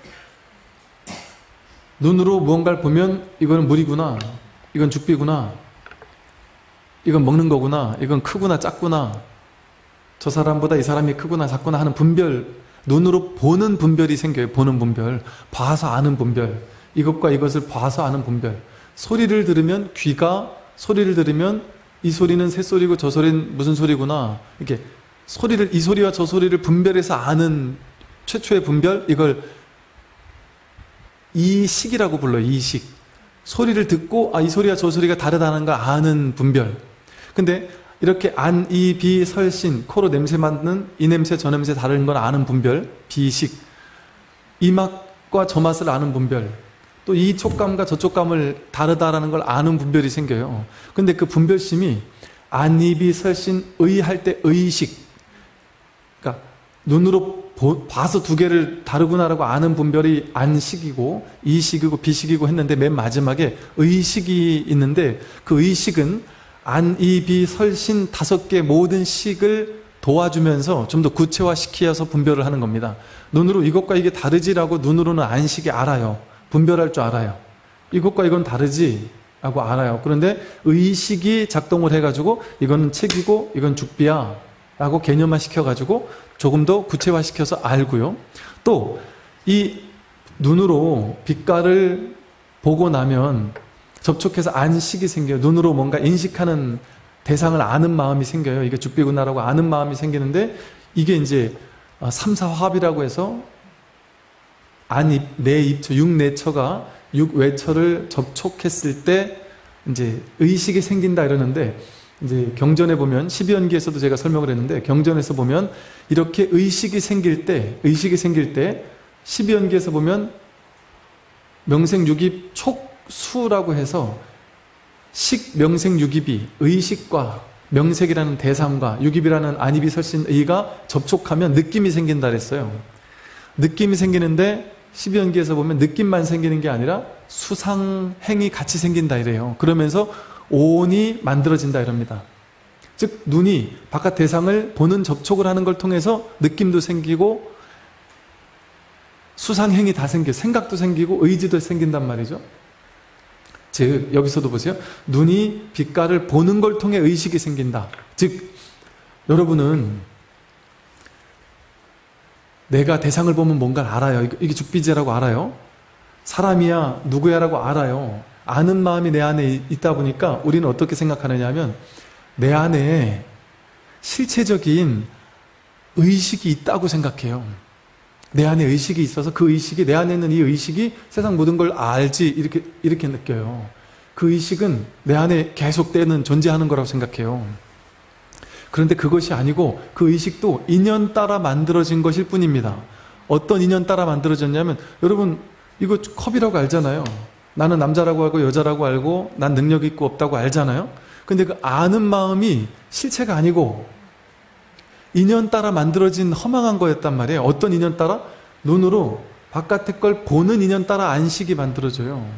S1: 눈으로 무언가를 보면 이거는 물이구나, 이건 죽비구나, 이건 먹는 거구나, 이건 크구나 작구나, 저 사람보다 이 사람이 크구나 작구나 하는 분별, 눈으로 보는 분별이 생겨요. 보는 분별, 봐서 아는 분별, 이것과 이것을 봐서 아는 분별. 소리를 들으면 귀가 소리를 들으면 이 소리는 새소리고 저 소리는 무슨 소리구나, 이렇게 소리를, 이 소리와 저 소리를 분별해서 아는 최초의 분별, 이걸 이식이라고 불러요. 이식. 소리를 듣고 이 소리와 저 소리가 다르다는 걸 아는 분별. 근데 이렇게 안, 이, 비, 설신, 코로 냄새 맡는 이 냄새 저 냄새 다른 걸 아는 분별, 비식. 이막 맛과 저 맛을 아는 분별, 또 이 촉감과 저 촉감을 다르다라는 걸 아는 분별이 생겨요. 근데 그 분별심이 안입이 설신 의할 때 의식, 그러니까 눈으로 봐서 두 개를 다르구나라고 아는 분별이 안식이고 이식이고 비식이고 했는데 맨 마지막에 의식이 있는데 그 의식은 안입이 설신 5개 모든 식을 도와주면서 좀 더 구체화시켜서 분별을 하는 겁니다. 눈으로 이것과 이게 다르지라고 눈으로는 안식이 알아요. 분별할 줄 알아요. 이것과 이건 다르지라고 알아요. 그런데 의식이 작동을 해가지고 이건 책이고 이건 죽비야 라고 개념화 시켜가지고 조금 더 구체화시켜서 알고요. 또 이 눈으로 빛깔을 보고 나면 접촉해서 안식이 생겨요. 눈으로 뭔가 인식하는 대상을 아는 마음이 생겨요. 이게 죽비구나라고 아는 마음이 생기는데 이게 이제 삼사화합이라고 해서 안입, 내입처, 육내처가 육외처를 접촉했을 때 이제 의식이 생긴다 이러는데 이제 경전에 보면 12연기에서도 제가 설명을 했는데 경전에서 보면 이렇게 의식이 생길 때 12연기에서 보면 명생육입 촉수라고 해서 식, 명생, 육입이 의식과 명색이라는 대상과 육입이라는 안입이 설신 의가 접촉하면 느낌이 생긴다 그랬어요. 느낌이 생기는데 12연기에서 보면 느낌만 생기는 게 아니라 수상행이 같이 생긴다 이래요. 그러면서 오온이 만들어진다 이럽니다. 즉 눈이 바깥 대상을 보는 접촉을 하는 걸 통해서 느낌도 생기고 수상행이 다 생겨 생각도 생기고 의지도 생긴단 말이죠. 즉 여기서도 보세요. 눈이 빛깔을 보는 걸 통해 의식이 생긴다. 즉 여러분은 내가 대상을 보면 뭔가를 알아요. 이게 죽비제라고 알아요. 사람이야 누구야라고 알아요. 아는 마음이 내 안에 있다 보니까 우리는 어떻게 생각하느냐 하면 내 안에 실체적인 의식이 있다고 생각해요. 내 안에 의식이 있어서 그 의식이 내 안에 있는 이 의식이 세상 모든 걸 알지 이렇게 느껴요. 그 의식은 내 안에 계속되는 존재하는 거라고 생각해요. 그런데 그것이 아니고 그 의식도 인연 따라 만들어진 것일 뿐입니다. 어떤 인연 따라 만들어졌냐면 여러분 이거 컵이라고 알잖아요. 나는 남자라고 알고 여자라고 알고 난 능력 있고 없다고 알잖아요. 근데 그 아는 마음이 실체가 아니고 인연 따라 만들어진 허망한 거였단 말이에요. 어떤 인연 따라? 눈으로 바깥의 걸 보는 인연 따라 안식이 만들어져요.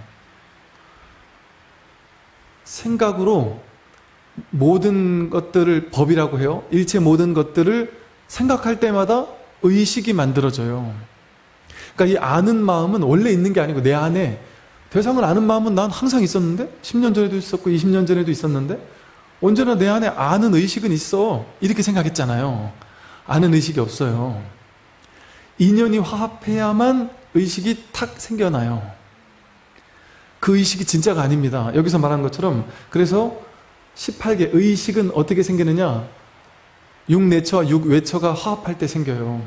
S1: 생각으로 모든 것들을 법이라고 해요. 일체 모든 것들을 생각할 때마다 의식이 만들어져요. 그러니까 이 아는 마음은 원래 있는 게 아니고 내 안에 대상을 아는 마음은 난 항상 있었는데 10년 전에도 있었고 20년 전에도 있었는데 언제나 내 안에 아는 의식은 있어 이렇게 생각했잖아요. 아는 의식이 없어요. 인연이 화합해야만 의식이 탁 생겨나요. 그 의식이 진짜가 아닙니다. 여기서 말한 것처럼 그래서 18개 의식은 어떻게 생기느냐? 육내처와 육외처가 화합할 때 생겨요.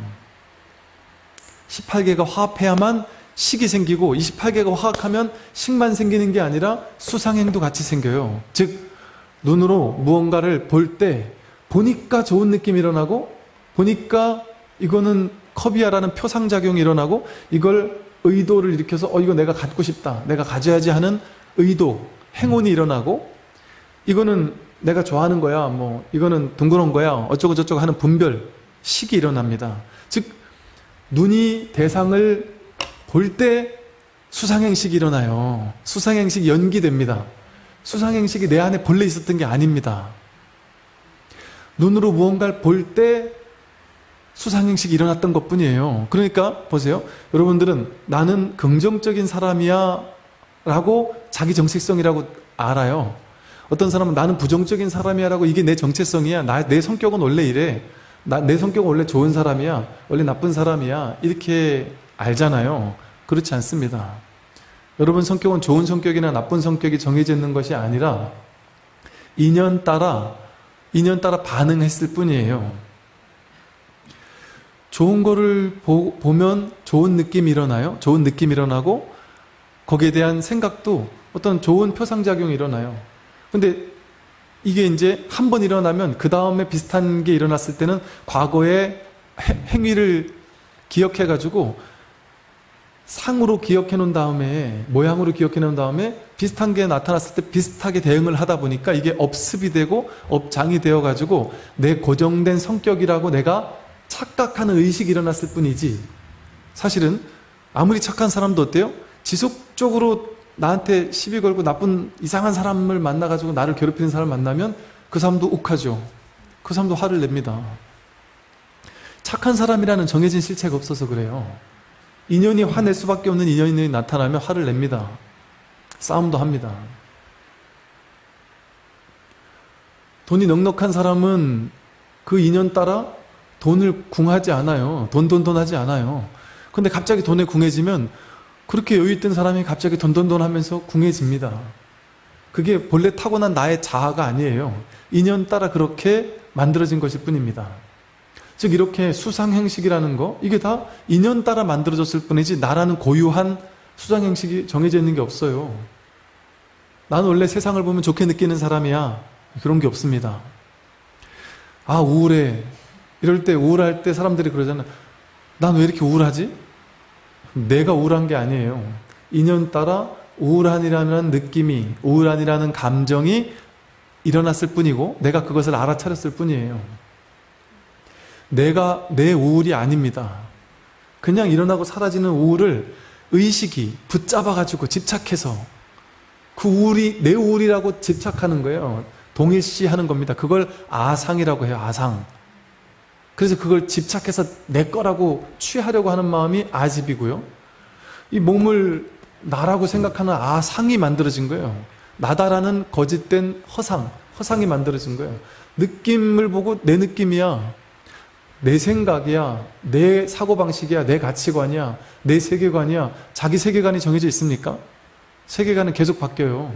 S1: 18개가 화합해야만 식이 생기고 28개가 화합하면 식만 생기는 게 아니라 수상행도 같이 생겨요. 즉 눈으로 무언가를 볼 때 보니까 좋은 느낌이 일어나고 보니까 이거는 컵이야라는 표상작용이 일어나고 이걸 의도를 일으켜서 이거 내가 갖고 싶다. 내가 가져야지 하는 의도, 행운이 일어나고 이거는 내가 좋아하는 거야. 뭐 이거는 둥그런 거야. 어쩌고 저쩌고 하는 분별, 식이 일어납니다. 즉 눈이 대상을 볼 때 수상행식이 일어나요. 수상행식이 연기됩니다. 수상행식이 내 안에 본래 있었던 게 아닙니다. 눈으로 무언가를 볼 때 수상행식이 일어났던 것뿐이에요. 그러니까 보세요. 여러분들은 나는 긍정적인 사람이야 라고 자기 정체성이라고 알아요. 어떤 사람은 나는 부정적인 사람이야 라고 이게 내 정체성이야. 내 성격은 원래 이래. 내 성격은 원래 좋은 사람이야. 원래 나쁜 사람이야. 이렇게 알잖아요. 그렇지 않습니다. 여러분 성격은 좋은 성격이나 나쁜 성격이 정해져 있는 것이 아니라 인연 따라 반응했을 뿐이에요. 좋은 거를 보면 좋은 느낌이 일어나요. 좋은 느낌이 일어나고 거기에 대한 생각도 어떤 좋은 표상작용이 일어나요. 근데 이게 이제 한 번 일어나면 그 다음에 비슷한 게 일어났을 때는 과거의 행위를 기억해가지고 상으로 기억해 놓은 다음에, 모양으로 기억해 놓은 다음에 비슷한 게 나타났을 때 비슷하게 대응을 하다 보니까 이게 업습이 되고 업장이 되어가지고 내 고정된 성격이라고 내가 착각하는 의식이 일어났을 뿐이지, 사실은 아무리 착한 사람도 어때요? 지속적으로 나한테 시비 걸고 나쁜 이상한 사람을 만나가지고 나를 괴롭히는 사람을 만나면 그 사람도 욱하죠. 그 사람도 화를 냅니다. 착한 사람이라는 정해진 실체가 없어서 그래요. 인연이 화낼 수밖에 없는 인연이 나타나면 화를 냅니다. 싸움도 합니다. 돈이 넉넉한 사람은 그 인연 따라 돈을 궁하지 않아요. 돈 하지 않아요. 근데 갑자기 돈에 궁해지면 그렇게 여유 있던 사람이 갑자기 돈 하면서 궁해집니다. 그게 본래 타고난 나의 자아가 아니에요. 인연 따라 그렇게 만들어진 것일 뿐입니다. 즉 이렇게 수상행식이라는 거, 이게 다 인연 따라 만들어졌을 뿐이지 나라는 고유한 수상행식이 정해져 있는 게 없어요. 나는 원래 세상을 보면 좋게 느끼는 사람이야. 그런 게 없습니다. 아, 우울해. 이럴 때, 우울할 때 사람들이 그러잖아. 난 왜 이렇게 우울하지? 내가 우울한 게 아니에요. 인연 따라 우울한이라는 느낌이, 우울한이라는 감정이 일어났을 뿐이고 내가 그것을 알아차렸을 뿐이에요. 내가 내 우울이 아닙니다. 그냥 일어나고 사라지는 우울을 의식이 붙잡아가지고 집착해서 그 우울이 내 우울이라고 집착하는 거예요. 동일시 하는 겁니다. 그걸 아상이라고 해요. 아상. 그래서 그걸 집착해서 내 거라고 취하려고 하는 마음이 아집이고요. 이 몸을 나라고 생각하는 아상이 만들어진 거예요. 나다라는 거짓된 허상이 만들어진 거예요. 느낌을 보고 내 느낌이야, 내 생각이야, 내 사고방식이야, 내 가치관이야, 내 세계관이야. 자기 세계관이 정해져 있습니까? 세계관은 계속 바뀌어요.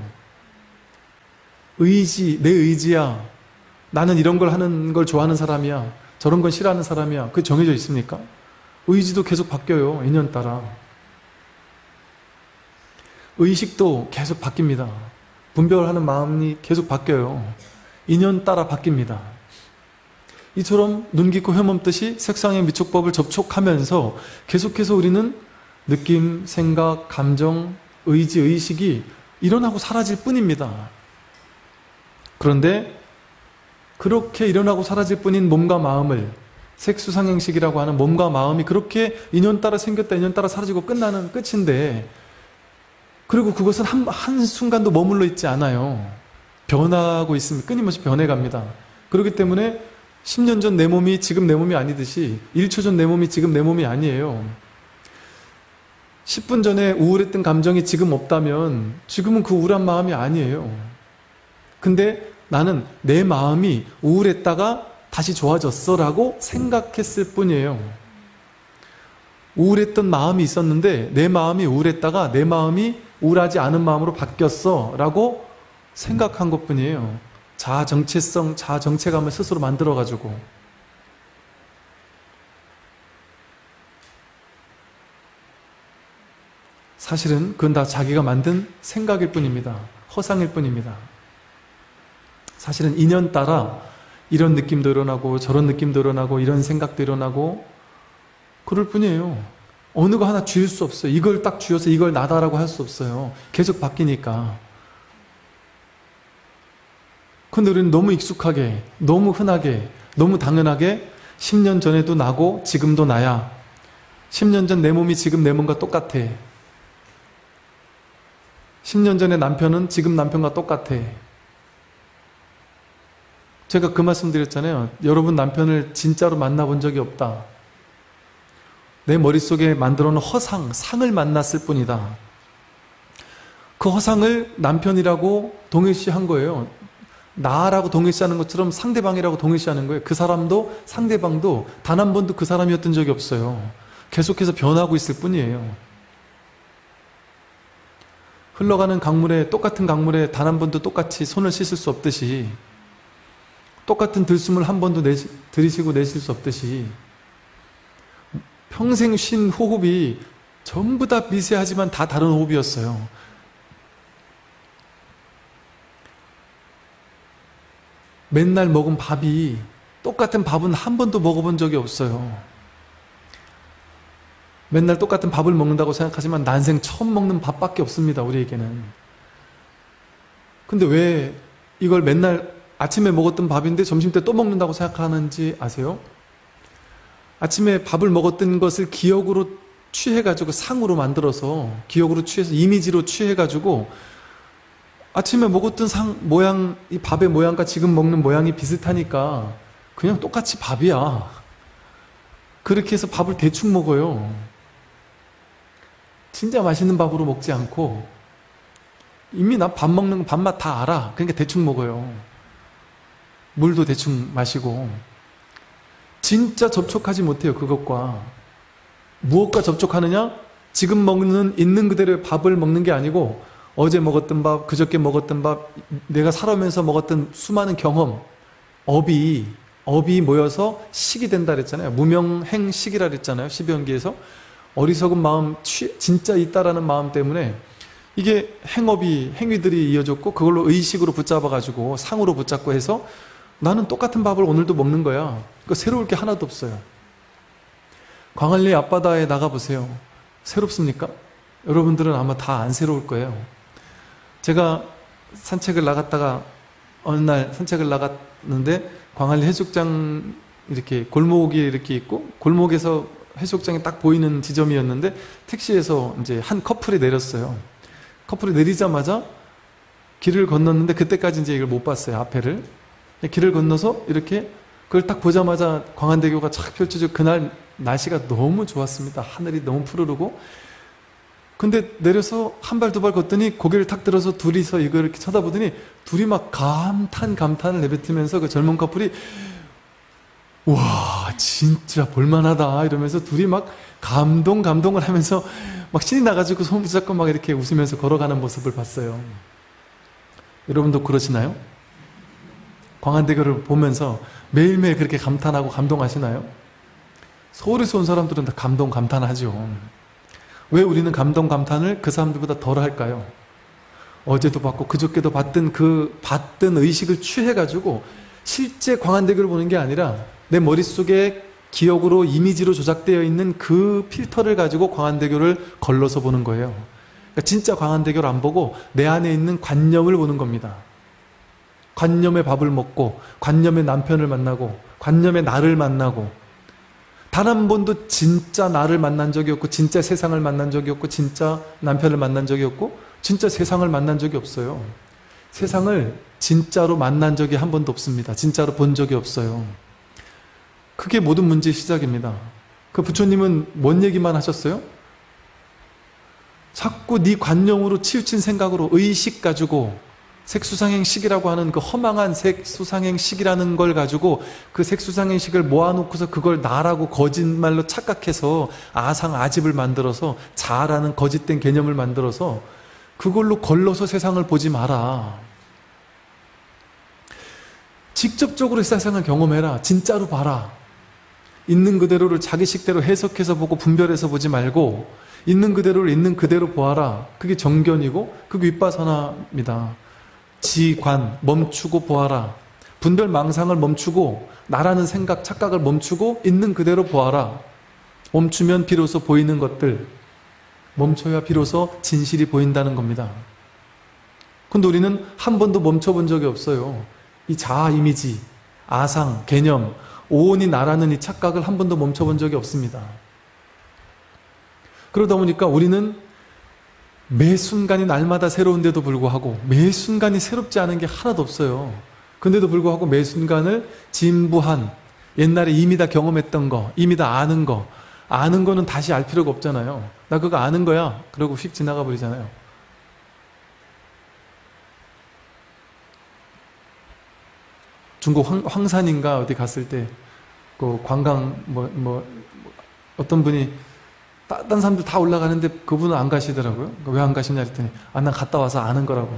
S1: 의지, 내 의지야. 나는 이런 걸 하는 걸 좋아하는 사람이야, 저런 건 싫어하는 사람이야. 그게 정해져 있습니까? 의지도 계속 바뀌어요. 인연 따라. 의식도 계속 바뀝니다. 분별하는 마음이 계속 바뀌어요. 인연 따라 바뀝니다. 이처럼 눈 깊고 혐없듯이 색상의 미촉법을 접촉하면서 계속해서 우리는 느낌, 생각, 감정, 의지, 의식이 일어나고 사라질 뿐입니다. 그런데 그렇게 일어나고 사라질 뿐인 몸과 마음을, 색수상행식이라고 하는 몸과 마음이 그렇게 인연 따라 생겼다, 인연 따라 사라지고 끝나는 끝인데, 그리고 그것은 한순간도 머물러 있지 않아요. 변하고 있습니다. 끊임없이 변해갑니다. 그렇기 때문에 10년 전 내 몸이 지금 내 몸이 아니듯이 1초 전 내 몸이 지금 내 몸이 아니에요. 10분 전에 우울했던 감정이 지금 없다면 지금은 그 우울한 마음이 아니에요. 근데 나는 내 마음이 우울했다가 다시 좋아졌어 라고 생각했을 뿐이에요. 우울했던 마음이 있었는데 내 마음이 우울했다가 내 마음이 우울하지 않은 마음으로 바뀌었어 라고 생각한 것 뿐이에요. 자아 정체성, 자아 정체감을 스스로 만들어가지고. 사실은 그건 다 자기가 만든 생각일 뿐입니다. 허상일 뿐입니다. 사실은 인연 따라 이런 느낌도 일어나고 저런 느낌도 일어나고 이런 생각도 일어나고 그럴 뿐이에요. 어느 거 하나 쥐을 수 없어요. 이걸 딱 쥐어서 이걸 나다라고 할 수 없어요. 계속 바뀌니까. 근데 우리는 너무 익숙하게, 너무 흔하게, 너무 당연하게 10년 전에도 나고 지금도 나야. 10년 전 내 몸이 지금 내 몸과 똑같아. 10년 전에 남편은 지금 남편과 똑같아. 제가 그 말씀 드렸잖아요. 여러분 남편을 진짜로 만나본 적이 없다. 내 머릿속에 만들어 놓은 허상, 상을 만났을 뿐이다. 그 허상을 남편이라고 동일시한 거예요. 나라고 동일시하는 것처럼 상대방이라고 동일시하는 거예요. 그 사람도 상대방도 단 한 번도 그 사람이었던 적이 없어요. 계속해서 변하고 있을 뿐이에요. 흘러가는 강물에, 똑같은 강물에 단 한 번도 똑같이 손을 씻을 수 없듯이, 똑같은 들숨을 한 번도 들이쉬고 내쉴 수 없듯이, 평생 쉰 호흡이 전부 다 미세하지만 다 다른 호흡이었어요. 맨날 먹은 밥이, 똑같은 밥은 한 번도 먹어본 적이 없어요. 맨날 똑같은 밥을 먹는다고 생각하지만 난생 처음 먹는 밥밖에 없습니다, 우리에게는. 근데 왜 이걸 맨날 아침에 먹었던 밥인데 점심때 또 먹는다고 생각하는지 아세요? 아침에 밥을 먹었던 것을 기억으로 취해가지고 상으로 만들어서, 기억으로 취해서 이미지로 취해가지고 아침에 먹었던 모양, 이 밥의 모양과 지금 먹는 모양이 비슷하니까 그냥 똑같이 밥이야. 그렇게 해서 밥을 대충 먹어요. 진짜 맛있는 밥으로 먹지 않고 이미 나 밥 먹는 거 밥맛 다 알아. 그러니까 대충 먹어요. 물도 대충 마시고. 진짜 접촉하지 못해요, 그것과. 무엇과 접촉하느냐? 지금 먹는 있는 그대로의 밥을 먹는 게 아니고 어제 먹었던 밥, 그저께 먹었던 밥, 내가 살아오면서 먹었던 수많은 경험, 업이 모여서 식이 된다 그랬잖아요. 무명행식이라 그랬잖아요. 12연기에서. 어리석은 마음, 진짜 있다라는 마음 때문에 이게 행위들이 이어졌고 그걸로 의식으로 붙잡아가지고 상으로 붙잡고 해서 나는 똑같은 밥을 오늘도 먹는 거야. 그러니까 새로울 게 하나도 없어요. 광안리 앞바다에 나가보세요. 새롭습니까? 여러분들은 아마 다 안 새로울 거예요. 제가 산책을 나갔다가 어느 날 산책을 나갔는데 광안리 해수욕장 이렇게 골목이 이렇게 있고 골목에서 해수욕장이 딱 보이는 지점이었는데 택시에서 이제 한 커플이 내렸어요. 커플이 내리자마자 길을 건넜는데 그때까지 이제 이걸 못 봤어요. 앞에를. 길을 건너서 이렇게 그걸 딱 보자마자 광안대교가 착 펼쳐지고 그날 날씨가 너무 좋았습니다. 하늘이 너무 푸르르고. 근데 내려서 한 발 두 발 걷더니 고개를 탁 들어서 둘이서 이걸 이렇게 쳐다보더니 둘이 막 감탄을 내뱉으면서 그 젊은 커플이 와 진짜 볼만하다 이러면서 둘이 막 감동을 하면서 막 신이 나가지고 손 붙잡고 막 이렇게 웃으면서 걸어가는 모습을 봤어요. 여러분도 그러시나요? 광안대교를 보면서 매일매일 그렇게 감탄하고 감동하시나요? 서울에서 온 사람들은 다 감탄하죠. 왜 우리는 감탄을 그 사람들보다 덜 할까요? 어제도 봤고 그저께도 봤던 의식을 취해가지고 실제 광안대교를 보는 게 아니라 내 머릿속에 기억으로 이미지로 조작되어 있는 그 필터를 가지고 광안대교를 걸러서 보는 거예요. 그러니까 진짜 광안대교를 안 보고 내 안에 있는 관념을 보는 겁니다. 관념의 밥을 먹고 관념의 남편을 만나고 관념의 나를 만나고 단 한 번도 진짜 나를 만난 적이 없고 진짜 세상을 만난 적이 없고 진짜 남편을 만난 적이 없고 진짜 세상을 만난 적이 없어요. 세상을 진짜로 만난 적이 한 번도 없습니다. 진짜로 본 적이 없어요. 그게 모든 문제의 시작입니다. 그 부처님은 뭔 얘기만 하셨어요? 자꾸 네 관념으로 치우친 생각으로 의식 가지고 색수상행식이라고 하는 그 허망한 색수상행식이라는 걸 가지고 그 색수상행식을 모아놓고서 그걸 나라고 거짓말로 착각해서 아상아집을 만들어서 자아라는 거짓된 개념을 만들어서 그걸로 걸러서 세상을 보지 마라. 직접적으로 세상을 경험해라. 진짜로 봐라. 있는 그대로를 자기식대로 해석해서 보고 분별해서 보지 말고 있는 그대로를 있는 그대로 보아라. 그게 정견이고 그게 윗바사나입니다. 지관, 멈추고 보아라. 분별 망상을 멈추고 나라는 생각, 착각을 멈추고 있는 그대로 보아라. 멈추면 비로소 보이는 것들, 멈춰야 비로소 진실이 보인다는 겁니다. 근데 우리는 한 번도 멈춰본 적이 없어요. 이 자아 이미지, 아상, 개념, 오온이 나라는 이 착각을 한 번도 멈춰본 적이 없습니다. 그러다 보니까 우리는 매 순간이 날마다 새로운데도 불구하고 매 순간이 새롭지 않은 게 하나도 없어요. 근데도 불구하고 매 순간을 진부한 옛날에 이미 다 경험했던 거, 이미 다 아는 거는 다시 알 필요가 없잖아요. 나 그거 아는 거야. 그러고 휙 지나가 버리잖아요. 중국 황산인가 어디 갔을 때 그 관광 어떤 분이 다른 사람들 다 올라가는데 그분은 안 가시더라고요. 왜 안 가시냐 했더니 난 갔다 와서 아는 거라고.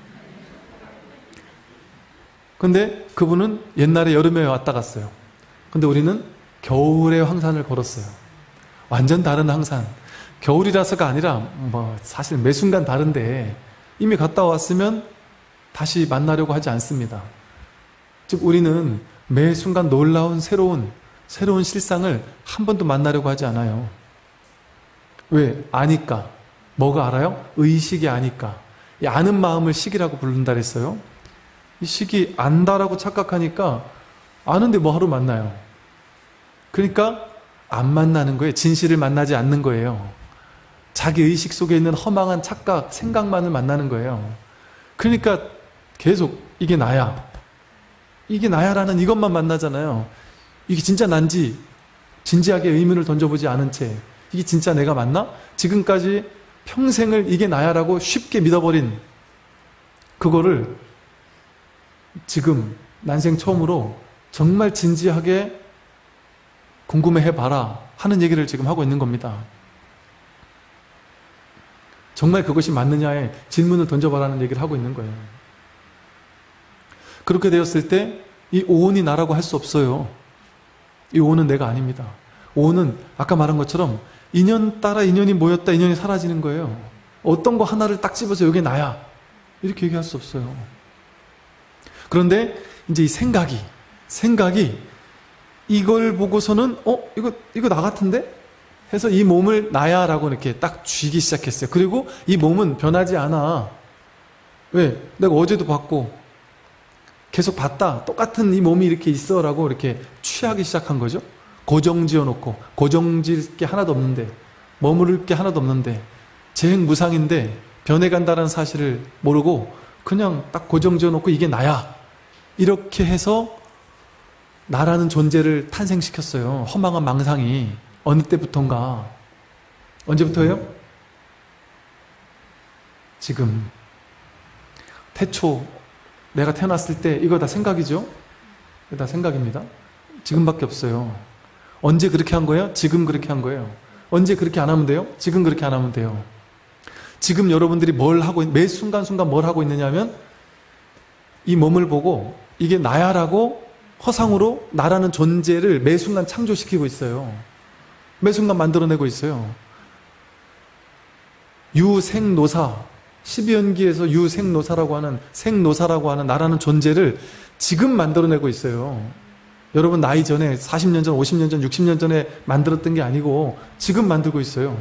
S1: 근데 그분은 옛날에 여름에 왔다 갔어요. 근데 우리는 겨울에 황산을 걸었어요. 완전 다른 황산. 겨울이라서가 아니라 사실 매 순간 다른데 이미 갔다 왔으면 다시 만나려고 하지 않습니다. 즉 우리는 매 순간 놀라운 새로운 실상을 한 번도 만나려고 하지 않아요. 왜? 아니까. 뭐가 알아요? 의식이 아니까. 이 아는 마음을 식이라고 부른다 그랬어요. 이 식이 안다라고 착각하니까 아는데 뭐하러 만나요? 그러니까 안 만나는 거예요. 진실을 만나지 않는 거예요. 자기 의식 속에 있는 허망한 착각, 생각만을 만나는 거예요. 그러니까 계속 이게 나야. 이게 나야라는 이것만 만나잖아요. 이게 진짜 난지 진지하게 의문을 던져보지 않은 채 이게 진짜 내가 맞나? 지금까지 평생을 이게 나야라고 쉽게 믿어버린 그거를 지금 난생 처음으로 정말 진지하게 궁금해해봐라 하는 얘기를 지금 하고 있는 겁니다. 정말 그것이 맞느냐에 질문을 던져봐라는 얘기를 하고 있는 거예요. 그렇게 되었을 때 이 오온이 나라고 할 수 없어요. 이 오온은 내가 아닙니다. 오온은 아까 말한 것처럼 인연 따라 인연이 모였다 인연이 사라지는 거예요. 어떤 거 하나를 딱 집어서 여기 나야 이렇게 얘기할 수 없어요. 그런데 이제 이 생각이 이걸 보고서는 이거 나 같은데? 해서 이 몸을 나야 라고 이렇게 딱 쥐기 시작했어요. 그리고 이 몸은 변하지 않아. 왜? 내가 어제도 봤고 계속 봤다. 똑같은 이 몸이 이렇게 있어 라고 이렇게 취하기 시작한 거죠. 고정 지어놓고 고정질 게 하나도 없는데 머무를 게 하나도 없는데 재행무상인데 변해간다는 사실을 모르고 그냥 딱 고정 지어놓고 이게 나야. 이렇게 해서 나라는 존재를 탄생시켰어요. 허망한 망상이. 어느 때부턴가. 언제부터예요? 지금. 태초 내가 태어났을 때 이거 다 생각이죠? 이거 다 생각입니다. 지금밖에 없어요. 언제 그렇게 한 거예요? 지금 그렇게 한 거예요. 언제 그렇게 안 하면 돼요? 지금 그렇게 안 하면 돼요. 지금 여러분들이 매 순간순간 뭘 하고 있느냐 하면 이 몸을 보고 이게 나야라고 허상으로 나라는 존재를 매 순간 창조시키고 있어요. 매 순간 만들어내고 있어요. 유생노사, 12연기에서 유생노사라고 하는 생노사라고 하는 나라는 존재를 지금 만들어내고 있어요. 여러분 나이 전에 40년 전, 50년 전, 60년 전에 만들었던 게 아니고 지금 만들고 있어요.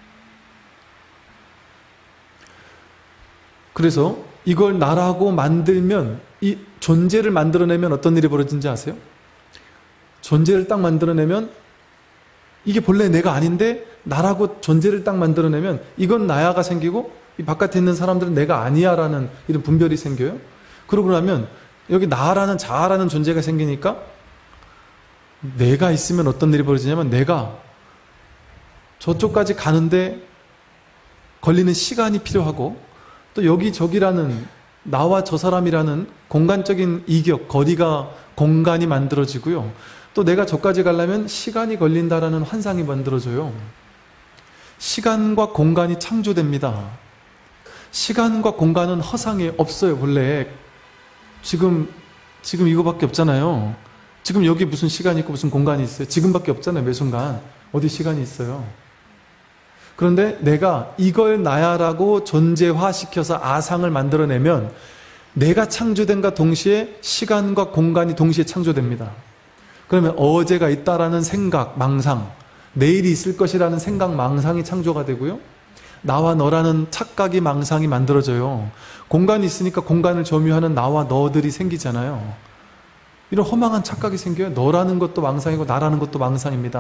S1: 그래서 이걸 나라고 만들면 이 존재를 만들어내면 어떤 일이 벌어진지 아세요? 존재를 딱 만들어내면 이게 본래 내가 아닌데 나라고 존재를 딱 만들어내면 이건 나야가 생기고 이 바깥에 있는 사람들은 내가 아니야 라는 이런 분별이 생겨요. 그러고 나면 여기 나라는 자아라는 존재가 생기니까 내가 있으면 어떤 일이 벌어지냐면 내가 저쪽까지 가는데 걸리는 시간이 필요하고 또 여기저기라는 나와 저 사람이라는 공간적인 이격, 거리가 공간이 만들어지고요. 또 내가 저까지 가려면 시간이 걸린다라는 환상이 만들어져요. 시간과 공간이 창조됩니다. 시간과 공간은 허상에 없어요. 본래 지금 이거밖에 없잖아요. 지금 여기 무슨 시간이 있고 무슨 공간이 있어요. 지금밖에 없잖아요. 매 순간 어디 시간이 있어요. 그런데 내가 이걸 나야라고 존재화시켜서 아상을 만들어내면 내가 창조된과 동시에 시간과 공간이 동시에 창조됩니다. 그러면 어제가 있다라는 생각, 망상, 내일이 있을 것이라는 생각, 망상이 창조가 되고요. 나와 너라는 착각이, 망상이 만들어져요. 공간이 있으니까 공간을 점유하는 나와 너들이 생기잖아요. 이런 허망한 착각이 생겨요. 너라는 것도 망상이고 나라는 것도 망상입니다.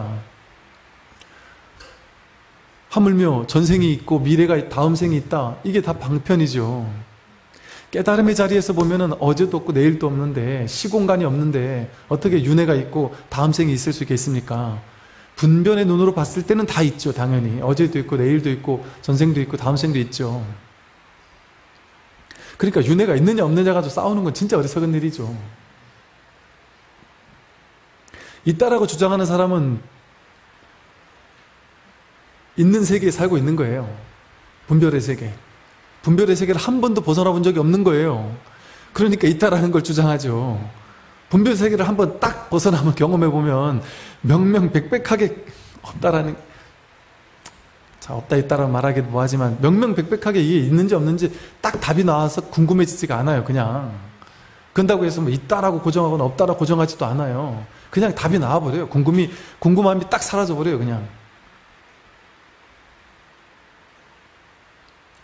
S1: 하물며 전생이 있고 미래가 다음 생이 있다. 이게 다 방편이죠. 깨달음의 자리에서 보면은 어제도 없고 내일도 없는데 시공간이 없는데 어떻게 윤회가 있고 다음 생이 있을 수 있겠습니까? 분별의 눈으로 봤을 때는 다 있죠. 당연히 어제도 있고 내일도 있고 전생도 있고 다음 생도 있죠. 그러니까 윤회가 있느냐 없느냐 가지고 싸우는 건 진짜 어리석은 일이죠. 있다라고 주장하는 사람은 있는 세계에 살고 있는 거예요. 분별의 세계. 분별의 세계를 한 번도 벗어나 본 적이 없는 거예요. 그러니까 있다라는 걸 주장하죠. 분별 세계를 한번 딱 벗어나면 경험해보면 명명백백하게 없다라는, 자, 없다 있다라고 말하기도 뭐하지만 명명백백하게 이게 있는지 없는지 딱 답이 나와서 궁금해지지가 않아요. 그냥 그런다고 해서 뭐 있다라고 고정하거나 없다라고 고정하지도 않아요. 그냥 답이 나와버려요. 궁금함이 딱 사라져버려요. 그냥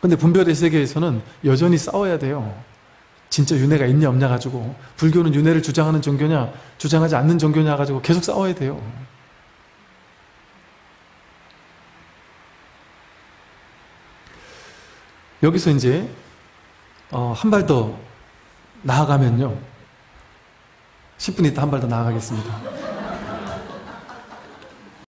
S1: 근데 분별의 세계에서는 여전히 싸워야 돼요. 진짜 윤회가 있냐 없냐 가지고, 불교는 윤회를 주장하는 종교냐 주장하지 않는 종교냐 가지고 계속 싸워야 돼요. 여기서 이제 한 발 더 나아가면요, 10분 있다 한 발 더 나아가겠습니다.